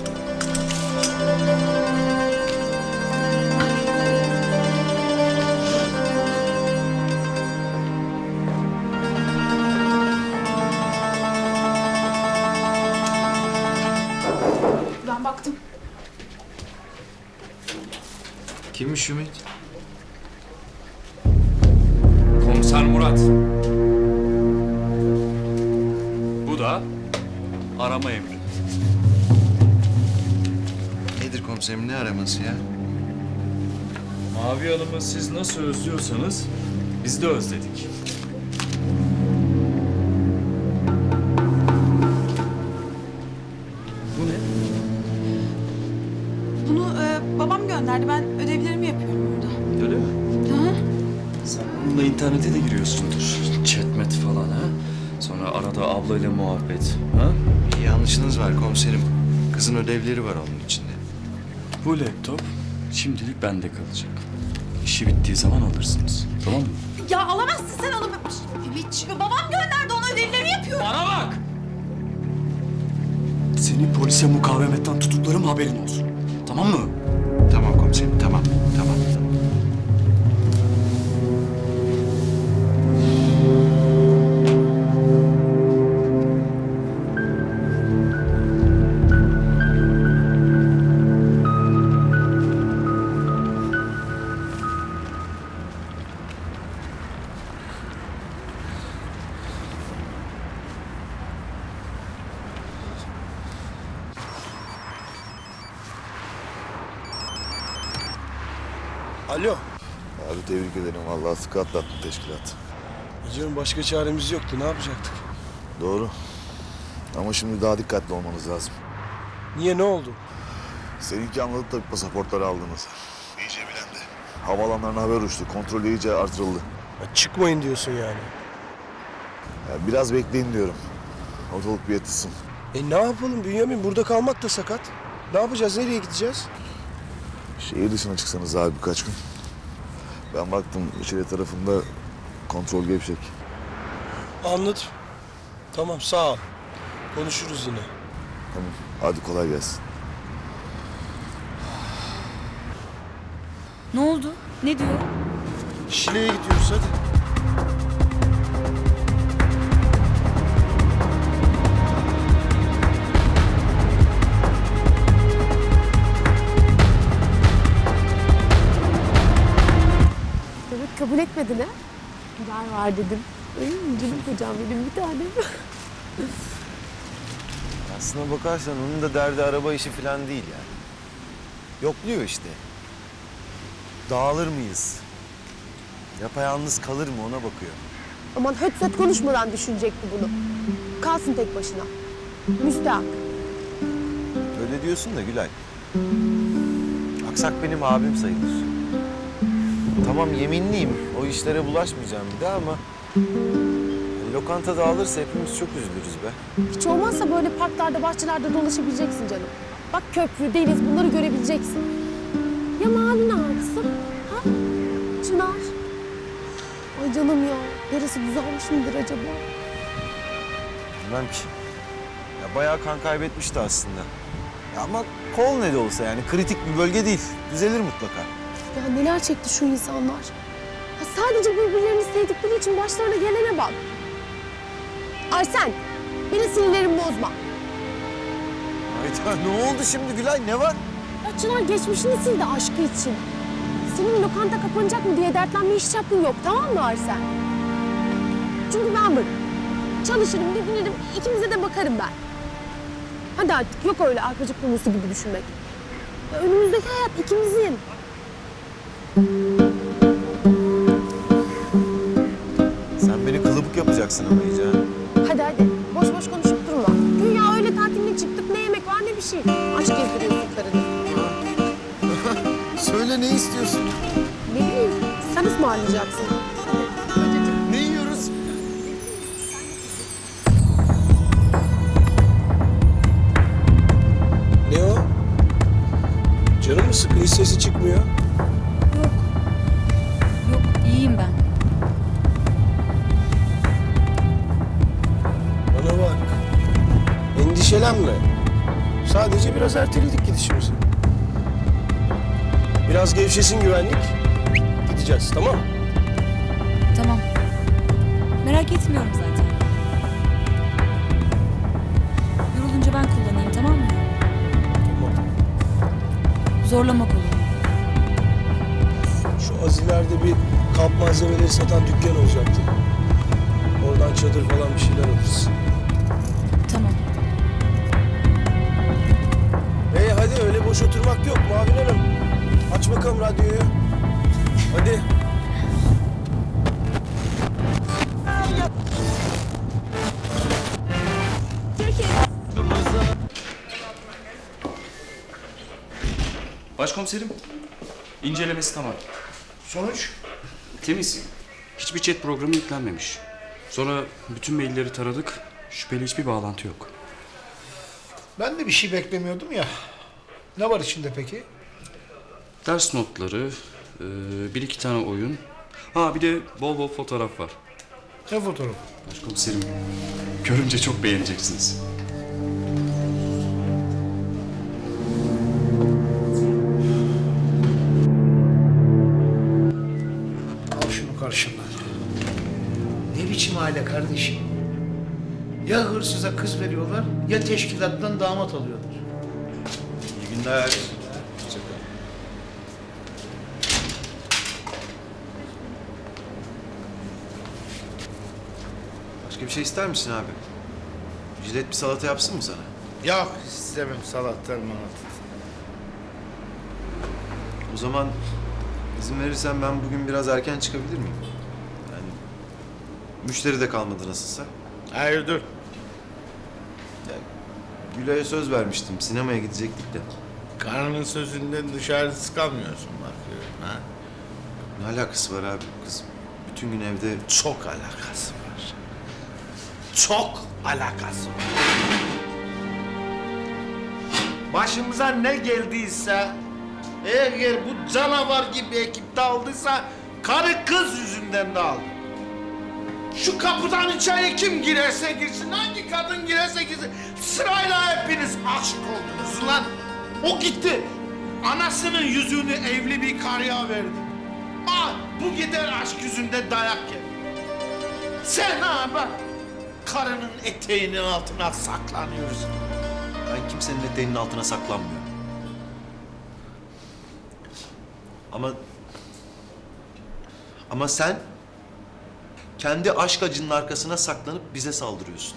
Ben baktım. Kimmiş Ümit? Komiser Murat. Bu da arama emri. Nedir komiserim, ne araması ya? Mavi Hanım'ı siz nasıl özlüyorsanız biz de özledik. Bu ne? Bunu e, babam gönderdi. Ben ödevlerimi yapıyorum burada. Öyle mi? Hı hı. Sen bununla internete de giriyorsundur. Chatmet falan ha? Sonra arada ablayla muhabbet. Ha? Bir yanlışınız var komiserim. Kızın ödevleri var onun içinde. Bu laptop şimdilik bende kalacak. İşi bittiği zaman alırsınız. Tamam mı? Ya alamazsın sen onu. Hiç, babam gönderdi onu ödevlerimi yapıyorum. Bana bak! Seni polise mukavemetten tutuklarım, haberin olsun. Tamam mı? Tamam komiserim, tamam, tamam, tamam. Alo. Abi tebrik ederim. Vallahi sıkı atlattın teşkilat. Canım başka çaremiz yoktu. Ne yapacaktık? Doğru. Ama şimdi daha dikkatli olmanız lazım. Niye, ne oldu? Seninki anladı tabii pasaportları aldınız. İyice bilendi. Havaalanlarına haber uçtu. Kontrol iyice artırıldı. Ya çıkmayın diyorsun yani. Ya biraz bekleyin diyorum. Ortalık bir yatışsın. E ne yapalım Bünyamin? Burada kalmak da sakat. Ne yapacağız? Nereye gideceğiz? Şehir dışına çıksanız abi birkaç gün. Ben baktım içeri tarafında kontrol gevşek. Anladım. Tamam, sağ ol. Konuşuruz yine. Tamam. Hadi kolay gelsin. Ne oldu? Ne diyor? Şile'ye gidiyoruz hadi. Evet, kabul etmedin ha? Güler var dedim. Ay, canım kocam benim bir tanem. Aslına bakarsan onun da derdi araba işi falan değil yani. Yokluyor işte. Dağılır mıyız? Yapayalnız kalır mı ona bakıyor. Aman höt söt konuşmadan düşünecekti bunu. Kalsın tek başına. Müstahak. Öyle diyorsun da Gülay. Aksak benim abim sayılır. Tamam yeminliyim. O işlere bulaşmayacağım bir daha ama... Yani lokanta dağılırsa hepimiz çok üzülürüz be. Hiç olmazsa böyle parklarda, bahçelerde dolaşabileceksin canım. Bak köprü, deniz bunları görebileceksin. Ya Mavi ne yapsın? Ha? Çınar. Ay canım ya. Neresi düzelmiş midir acaba? Bilmem ki. Ya bayağı kan kaybetmişti aslında. Ya ama kol ne de olsa yani kritik bir bölge değil. Düzelir mutlaka. Ya neler çekti şu insanlar. Ya sadece birbirlerini sevdikleri için başlarına gelene bak. Arsen, beni sinirlerimi bozma. Hayda ne oldu şimdi Gülay, ne var? Ya Çınar geçmişini sildi aşkı için. Senin lokanta kapanacak mı diye dertlenme hiç çapın yok, tamam mı Arsen? Çünkü ben varım. Çalışırım, didinirim, ikimize de bakarım ben. Hadi artık yok öyle arpacık konusu gibi düşünmek. Ya önümüzdeki hayat ikimizin. Sen beni kılıbık yapacaksın ama iyice ha. Hadi hadi, boş boş konuşup durma. Güya öyle tatiline çıktık, ne yemek var ne bir şey. Aşk gezdiriyorsun karını. Söyle, ne istiyorsun? Ne bileyim, sen ısmarlayacaksın. Ne yiyoruz? Ne o? Canım mı sıkı? Hiç sesi çıkmıyor. Yok. Yok, iyiyim ben. Bana bak. Endişelenme. Sadece biraz erteledik gidişimizi. Biraz gevşesin güvenlik. Gideceğiz, tamam mı? Tamam. Merak etmiyorum zaten. Yorulunca ben kullanayım, tamam mı? Tamam. Zorlama kolumu. Şu az ileride bir kamp malzemeleri satan dükkan olacaktı. Oradan çadır falan bir şeyler alırız. Tamam. Hey hadi öyle boş oturmak yok Mavin Hanım. Aç bakalım radyoyu. Hadi. Başkomiserim, incelemesi tamam. Sonuç? Temiz. Hiçbir chat programı yüklenmemiş. Sonra bütün mailleri taradık. Şüpheli hiçbir bağlantı yok. Ben de bir şey beklemiyordum ya. Ne var içinde peki? Ders notları, e, bir iki tane oyun. Ha bir de bol bol fotoğraf var. Ne fotoğrafı? Başkomiserim, görünce çok beğeneceksiniz. Al şunu karşımdan. Ne biçim aile kardeşim? Ya hırsıza kız veriyorlar ya teşkilattan damat alıyorlar. İyi günler. Başka bir şey ister misin abi? Jilet bir salata yapsın mı sana? Yok istemem salata manat. O zaman izin verirsen ben bugün biraz erken çıkabilir miyim? Yani müşteri de kalmadı nasılsa. Hayırdır? Ya, Gülay'a söz vermiştim. Sinemaya gidecektik de. Karnının sözünden dışarısı kalmıyorsun bakıyorum ha. Ne alakası var abi? Kız bütün gün evde... Çok alakası var. Çok alakası var. Başımıza ne geldiyse, eğer bu canavar gibi ekip dağıldıysa karı kız yüzünden dağıldı. Şu kapıdan içeri kim girerse girsin, hangi kadın girerse girsin, sırayla hepiniz aşık oldunuz lan. O gitti, anasının yüzüğünü evli bir karıya verdi. Ah, bu gider aşk yüzünde dayak yer. Sen ha bak, karının eteğinin altına saklanıyorsun. Ben kimsenin eteğinin altına saklanmıyorum. Ama... Ama sen... kendi aşk acının arkasına saklanıp bize saldırıyorsun.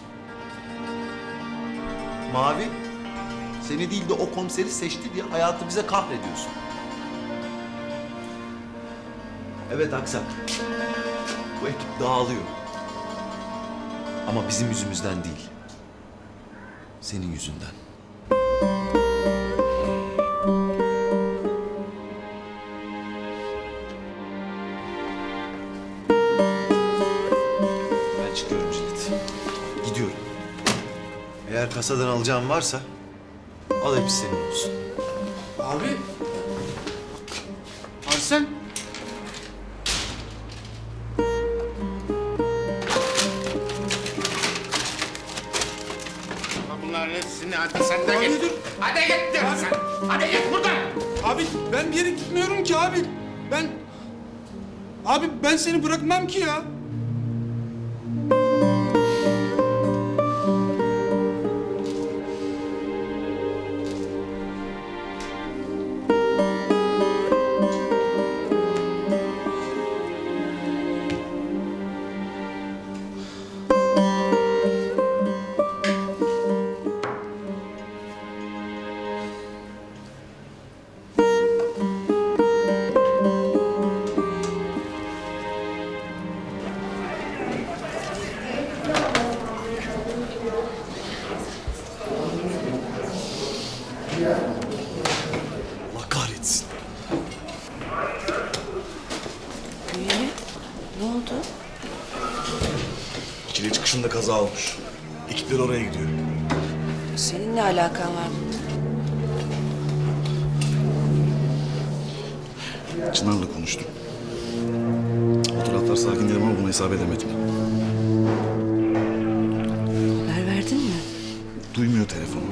Mavi, seni değil de o komiseri seçti diye hayatı bize kahrediyorsun. Evet Aksak, bu ekip dağılıyor. Ama bizim yüzümüzden değil, senin yüzünden. Ben çıkıyorum Jilet. Gidiyorum. Eğer kasadan alacağım varsa al, hepsi senin olsun. Abi. Arsen. seni. Hadi sen de git. Dur. Hadi git diyorum sen. Hadi git buradan. Abi ben bir yere gitmiyorum ki abi. Ben... Abi ben seni bırakmam ki ya. Allah kahretsin. Niye? Ne oldu? İkili çıkışında kaza olmuş. Ekipler oraya gidiyor. Senin ne alakan var? Çınar'la konuştum. O taraflar sakin değil ama bunu hesap edemedim. Haber verdin mi? Duymuyor telefonu.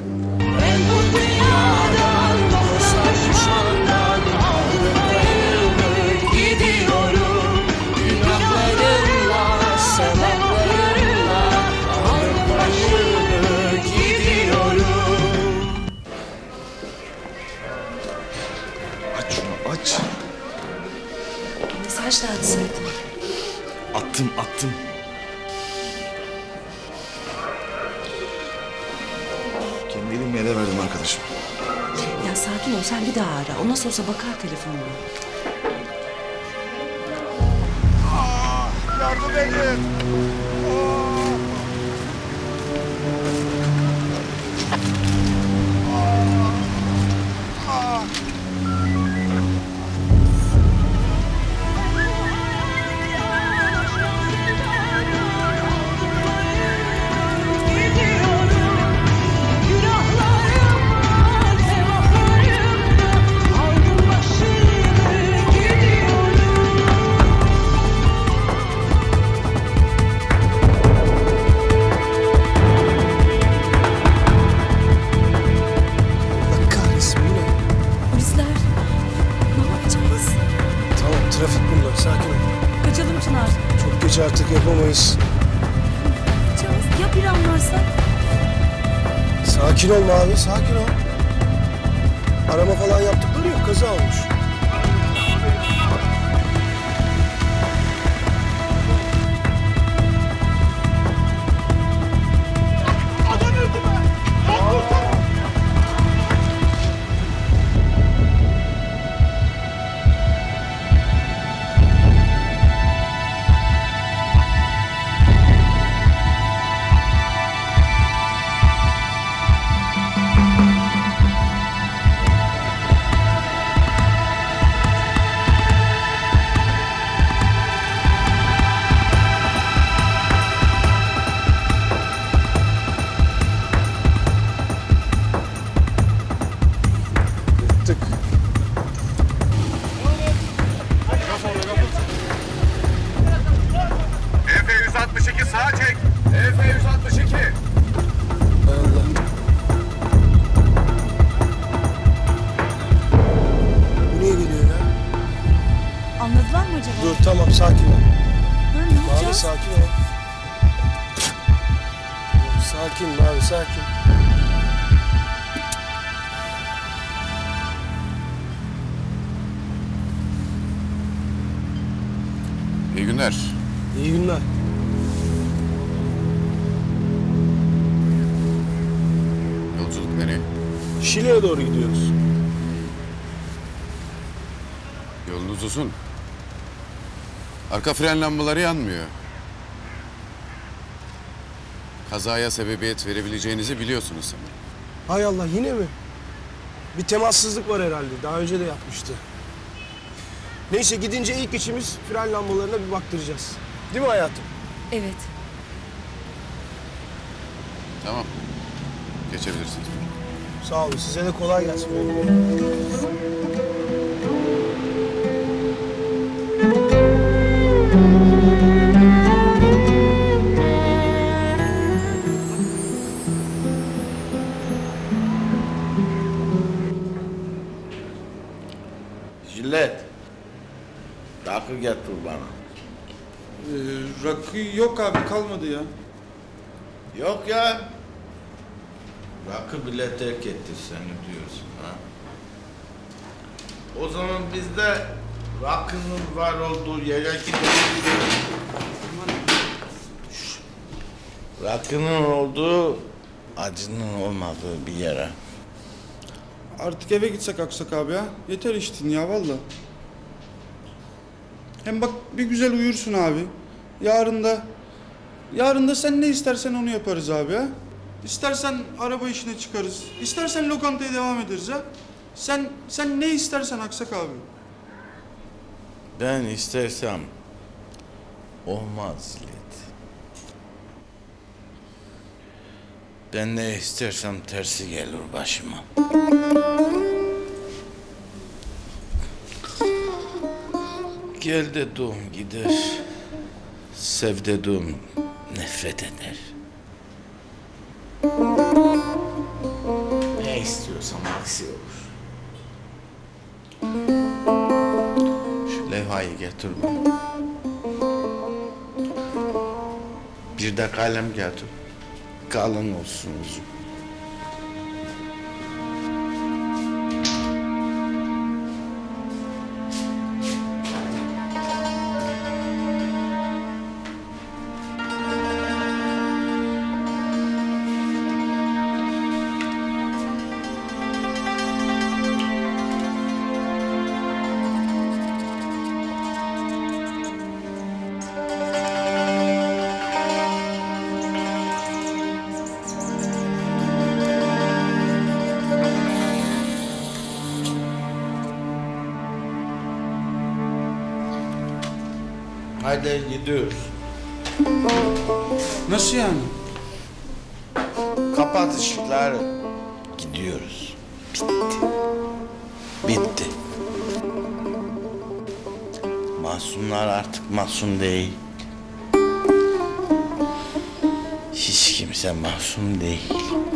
Gidiyorum günahlarımla, sevaplarımla, aldım başımı gidiyorum. Aç şunu aç. Mesaj da atsaydın. Attım attım. Kendi elimle ele verdim arkadaşım. Ya sakin ol, sen bir daha ara. O nasıl olsa bakar telefonuna. Yardım edin. Polisler. Ne yapacağız? Tamam, trafik bunlar. Sakin ol. Kaçalım Çınar. Çok geç artık yapamayız. Kaçacağız. Ya bir anlarsa? Sakin ol Mavi, sakin ol. Arama falan yaptıkları yok, kaza olmuş. Adam öldü be. Lan kurtar. Tık. Efe yüz altmış iki sağa çek. Efe yüz altmış iki. Hay Allah. Bu niye geliyor ya? Anladılar mı acaba? Dur tamam, sakin ol. Ha, ne Mavi yapacağız? sakin ol. Sakin Mavi, sakin. İyi günler. İyi günler. Yolculuk nereye? Şile'ye doğru gidiyoruz. Yolunuz uzun. Arka fren lambaları yanmıyor. Kazaya sebebiyet verebileceğinizi biliyorsunuz sanırım. Hay Allah, yine mi? Bir temassızlık var herhalde. Daha önce de yapmıştı. Neyse, gidince ilk işimiz fren lambalarına bir baktıracağız. Değil mi hayatım? Evet. Tamam. Geçebilirsiniz. Sağ olun. Size de kolay gelsin. millet. Rakı getir bana. Ee, rakı yok abi, kalmadı ya. Yok ya. Rakı bile terk etti seni diyorsun ha. O zaman biz de rakının var olduğu yere gidelim. Rakının olduğu, acının olmadığı bir yere. Artık eve gitsek Aksak abi ya. Yeter içtin ya valla. Hem bak bir güzel uyursun abi. Yarın da, yarın da sen ne istersen onu yaparız abi ha. İstersen araba işine çıkarız. İstersen lokantaya devam ederiz ha. Sen sen ne istersen Aksak abi. Ben istersem olmaz Zilet. Ben ne istersem tersi gelir başıma. Gel dediğim gider, sev dediğim nefret eder. Ne istiyorsam aksi olur. Şu levhayı getir bana. Bir de kalem getir. Kalın olsun uzun. Hadi gidiyoruz. Nasıl yani? Kapat ışıkları. Gidiyoruz. Bitti. Bitti. Masumlar artık masum değil. Hiç kimse masum değil.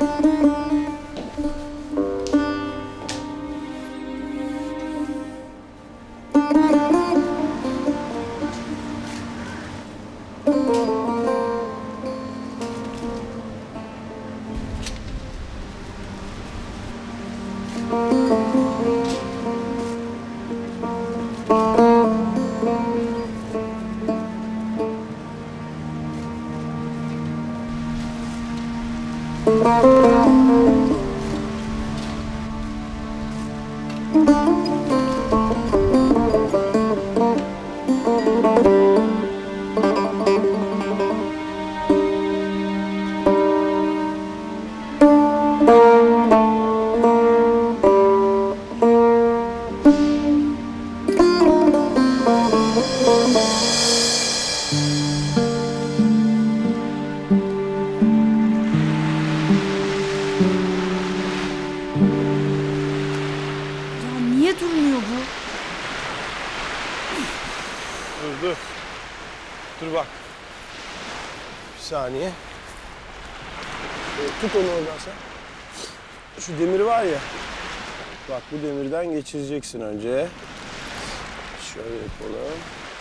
Saniye. E, tut onu oradan sen. Şu demir var ya. Bak bu demirden geçireceksin önce. Şöyle yapalım.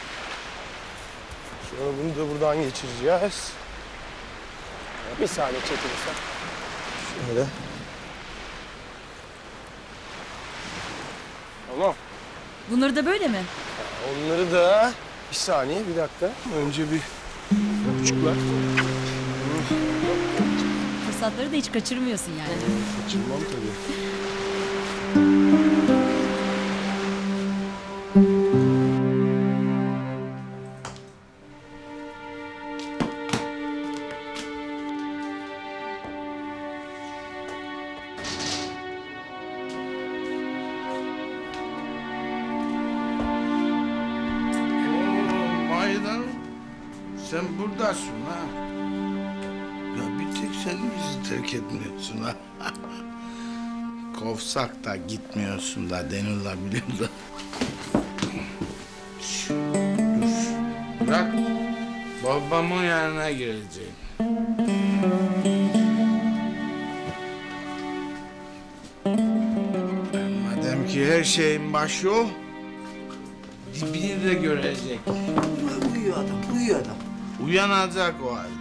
Sonra bunu da buradan geçireceğiz. Bir saniye çekilirsen. Şöyle. Tamam. Bunları da böyle mi? Onları da bir saniye, bir dakika. Önce bir buçuklar. Fırsatları da hiç kaçırmıyorsun yani. Kaçırmam tabii. Sen buradasın ha. Ya bir tek sen bizi terk etmiyorsun ha. Kovsak da gitmiyorsun da denilebilir de. Dur. Bırak. Babamın yanına gireceğim. Madem ki her şeyin başı o, dibini de görecek. Uyuyor adam, uyuyor adam. Uyanacak o halde.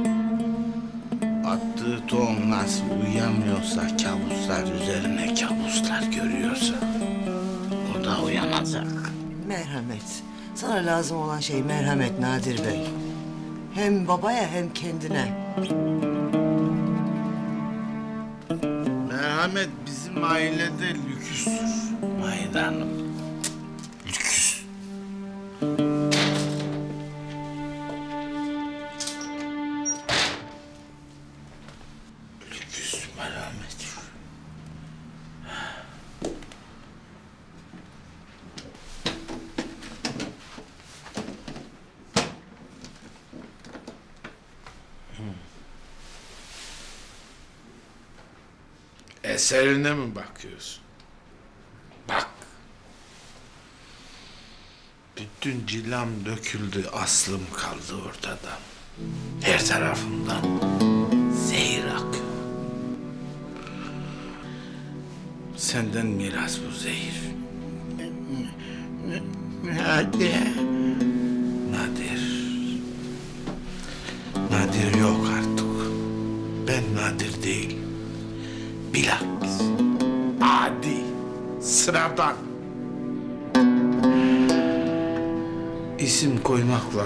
Attığı tohum nasıl uyuyamıyorsa, kabuslar üzerine kabuslar görüyorsa o da uyanacak. Merhamet. Sana lazım olan şey merhamet Nadir Bey. Hem babaya hem kendine. Merhamet bizim ailede lüküstür Mahide Hanım. Lüküs. Lüküs merhamet. Eserine mi bakıyorsun? Bak. Bütün cilam döküldü, aslım kaldı ortada. Her tarafından zehir akıyor. Senden miras bu zehir. Nadir. Nadir. Nadir yok artık. Ben Nadir değil. Bilakis adi, sıradan. İsim koymakla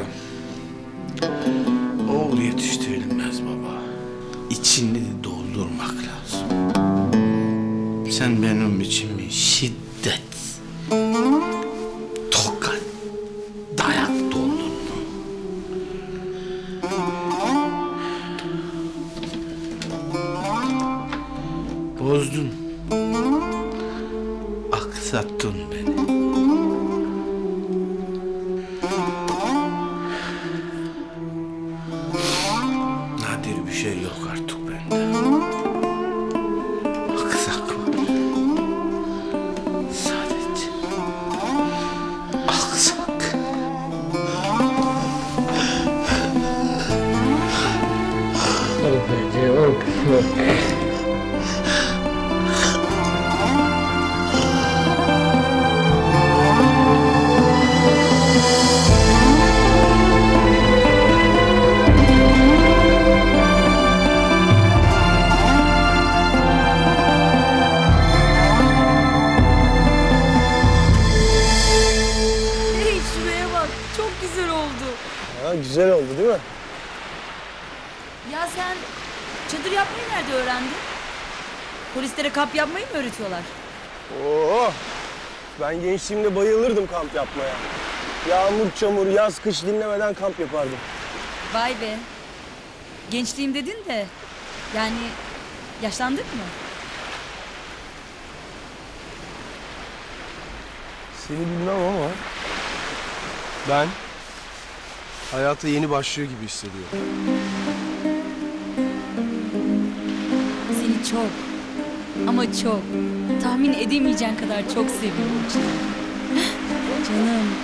oğul yetiştirilmez baba. İçini doldurmak lazım. Sen benim içimi şiddet, tokat, dayak doldurdun. Bozdun. Aksattın beni. Nadir bir şey yok artık bende. Aksak var. Sadece aksak. Sadece aksak. Güzel oldu değil mi? Ya sen çadır yapmayı nerede öğrendin? Polislere kamp yapmayı mı öğretiyorlar? Oo, ben gençliğimde bayılırdım kamp yapmaya. Yağmur, çamur, yaz, kış dinlemeden kamp yapardım. Vay be. Gençliğim dedin de yani yaşlandık mı? Seni bilmem ama ben hayata yeni başlıyor gibi hissediyorum. Seni çok ama çok tahmin edemeyeceğin kadar çok seviyorum canım.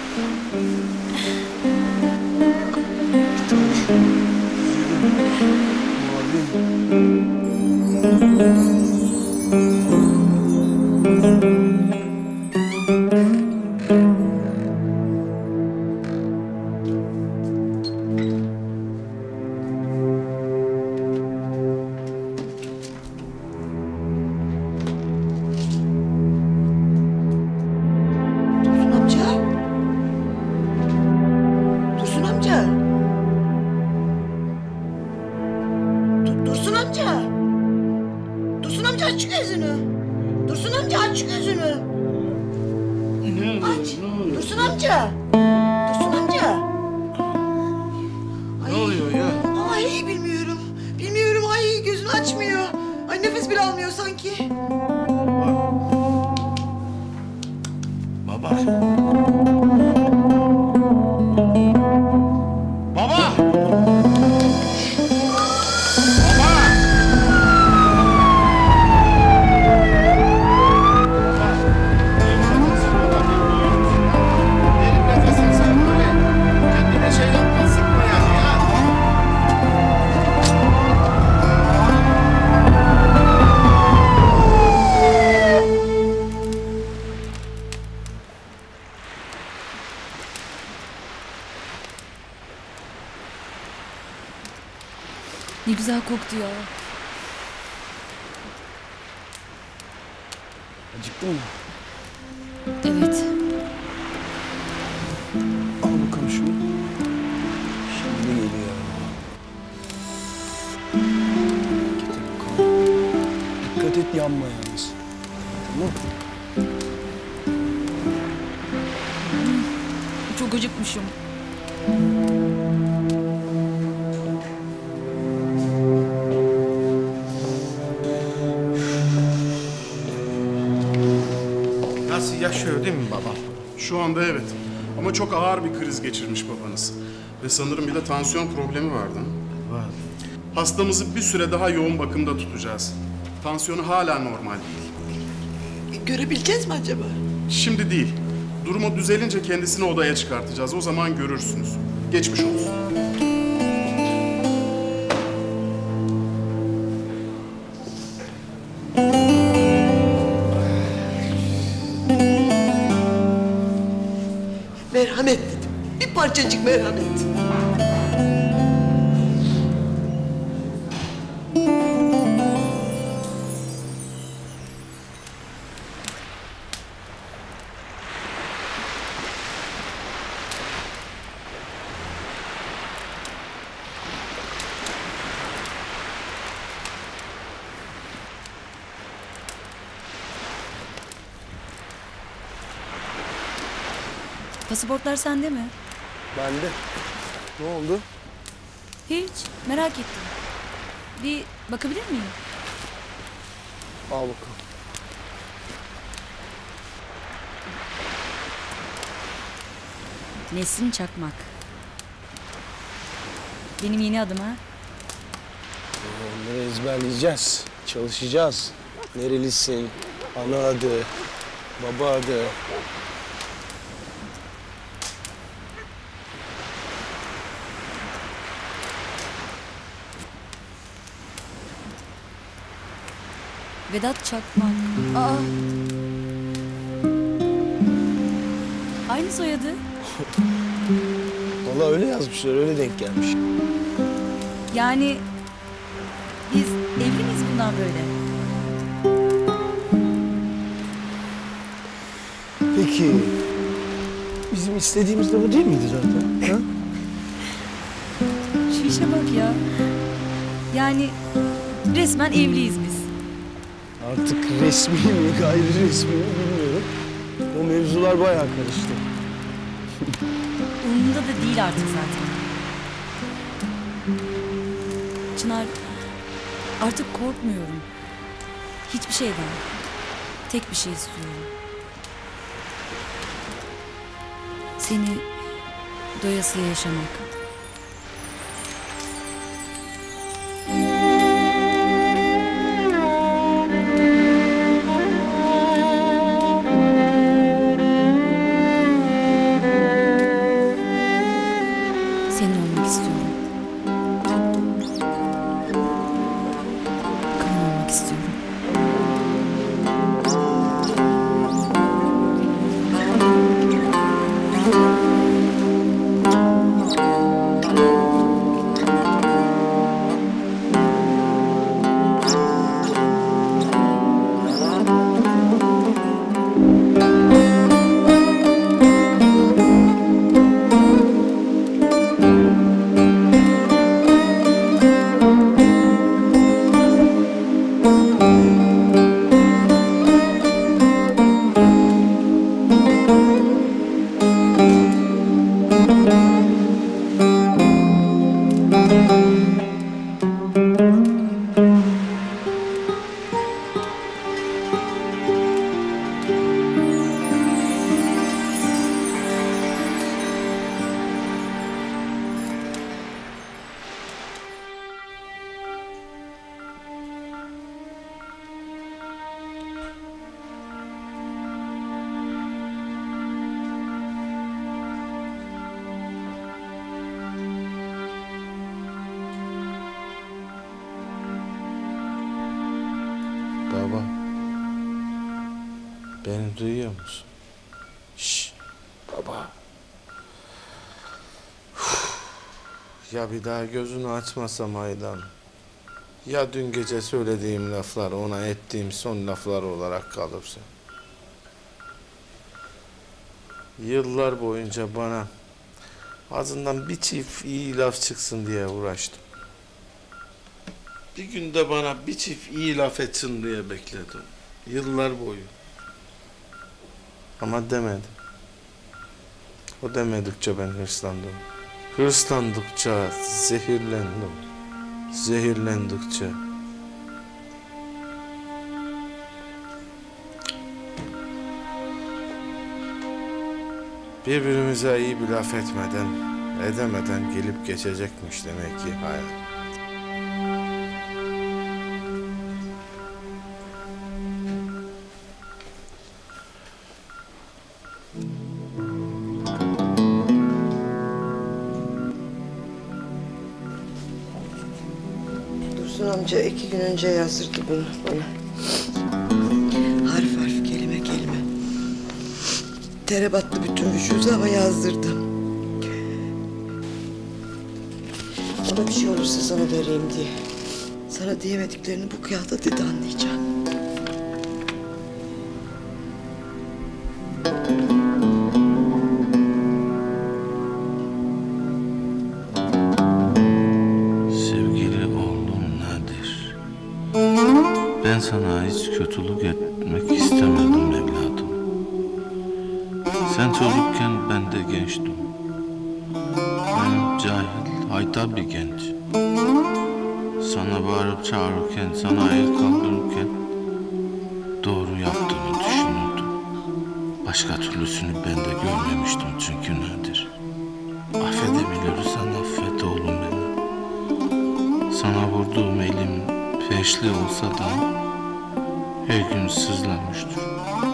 Ne güzel koktu ya. Acıktın mı? Evet. Al bakalım şunu. Şimdi geliyor. Getir bakalım. Dikkat et yanma yalnız. Tamam mı? Çok acıkmışım. Nasıl yaşıyor değil mi babam? Şu anda evet. Ama çok ağır bir kriz geçirmiş babanız. Ve sanırım bir de tansiyon problemi vardı. Var. Hastamızı bir süre daha yoğun bakımda tutacağız. Tansiyonu hala normal değil. Görebileceğiz mi acaba? Şimdi değil. Durumu düzelince kendisini odaya çıkartacağız. O zaman görürsünüz. Geçmiş olsun. Merhamet dedim. Bir parçacık merhamet. Pasaportlar sende mi? Bende. Ne oldu? Hiç. Merak ettim. Bir bakabilir miyim? Al bakalım. Nesrin Çakmak. Benim yeni adım ha. Onları ezberleyeceğiz. Çalışacağız. Nerelisin? Ana adı. Baba adı. Vedat Çakmak. Aa. Aynı soyadı. Vallahi öyle yazmışlar, öyle denk gelmiş. Yani biz evli miyiz bundan böyle? Peki, bizim istediğimiz de bu değil miydi zaten? Ha? Şu işe bak ya. Yani resmen evliyiz biz. Artık resmi mi, gayri resmi mi bilmiyorum. O mevzular bayağı karıştı. Umurumda da değil artık zaten. Çınar, artık korkmuyorum. Hiçbir şeyden. Tek bir şey istiyorum. Seni doyasıya yaşamak. Senin olmak istiyorum. Kan olmak istiyorum. Baba. Beni duyuyor musun? Şşş. Baba. Uf. Ya bir daha gözünü açmasam Aydan. Ya dün gece söylediğim laflar ona ettiğim son laflar olarak kalırsa? Yıllar boyunca bana ağzından bir çift iyi laf çıksın diye uğraştım. Bir günde bana bir çift iyi laf etsin diye bekledim. Yıllar boyu. Ama demedi. O demedikçe ben hırslandım. Hırslandıkça zehirlendim. Zehirlendikçe. Birbirimize iyi bir laf etmeden, edemeden gelip geçecekmiş demek ki hayat. Dursun amca iki gün önce yazdırdı bunu bana. Harf harf, kelime kelime. Tere battı bütün vücudu ama yazdırdı. Ona bir şey olursa sana vereyim diye. Sana diyemediklerini bu kağıda dedi, anlayacaksın. Ben sana hiç kötülük etmek istemedim evladım. Sen çocukken ben de gençtim. Ben cahil, hayta bir genç. Sana bağırıp çağırırken, sana el kaldırırken doğru yaptığını düşünürdüm. Başka türlüsünü ben de görmemiştim çünkü nadir. Affedebiliyorsan affet oğlum beni. Sana vurduğum elim feşli olsa da her gün sızlanmıştır.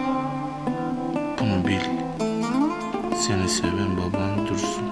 Bunu bil. Seni seven baban Dursun.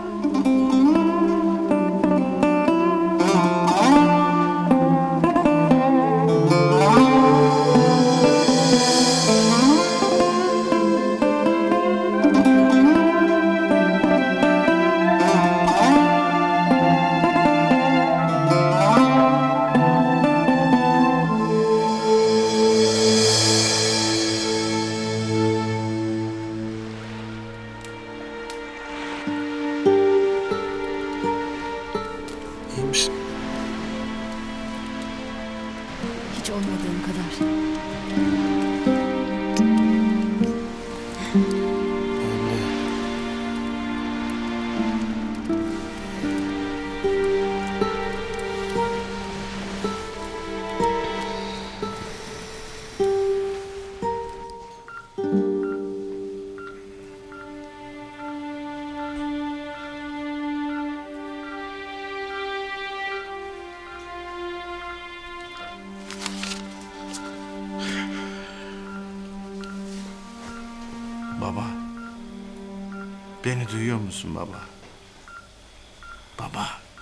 Hiç olmadığım kadar. Baba. Beni duyuyor musun baba? Baba.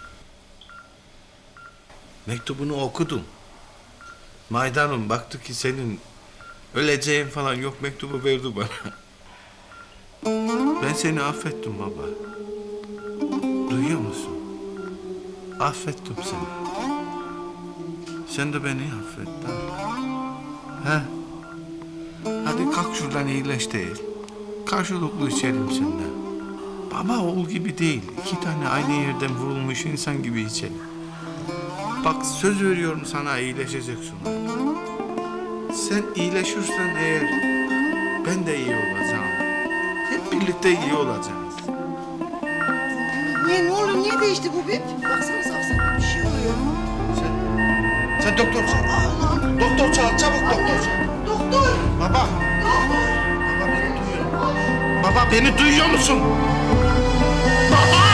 Mektubunu okudum. Maydanım baktı ki senin öleceğin falan yok, mektubu verdi bana. Ben seni affettim baba. Duyuyor musun? Affettim seni. Sen de beni affet. Ha? Hadi kalk şuradan, iyileş değil. Karşılıklı içelim senden. Baba oğul gibi değil. İki tane aynı yerden vurulmuş insan gibi içelim. Bak söz veriyorum sana, iyileşeceksin. Sen iyileşirsen eğer ben de iyi olacağım. Hep birlikte iyi olacağız. Niye, ne olur, niye değişti bu bip? Baksana safsana bir şey oluyor. Sen, sen doktor çağır. Allah. Doktor çağır, çabuk doktor çağır. Doktor. Baba. Doktor. Baba beni duyuyor. Baba beni duyuyor musun? Baba!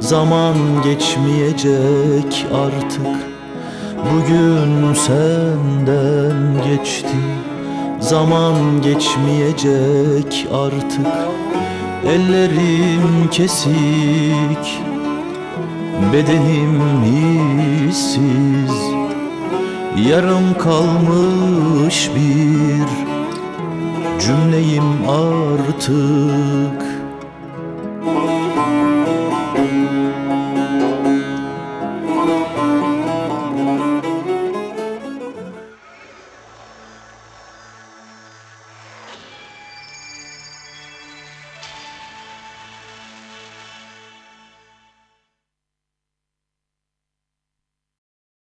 Zaman geçmeyecek artık. Bugün senden geçti. Zaman geçmeyecek artık. Ellerim kesik, bedenim hissiz. Yarım kalmış bir cümleyim artık.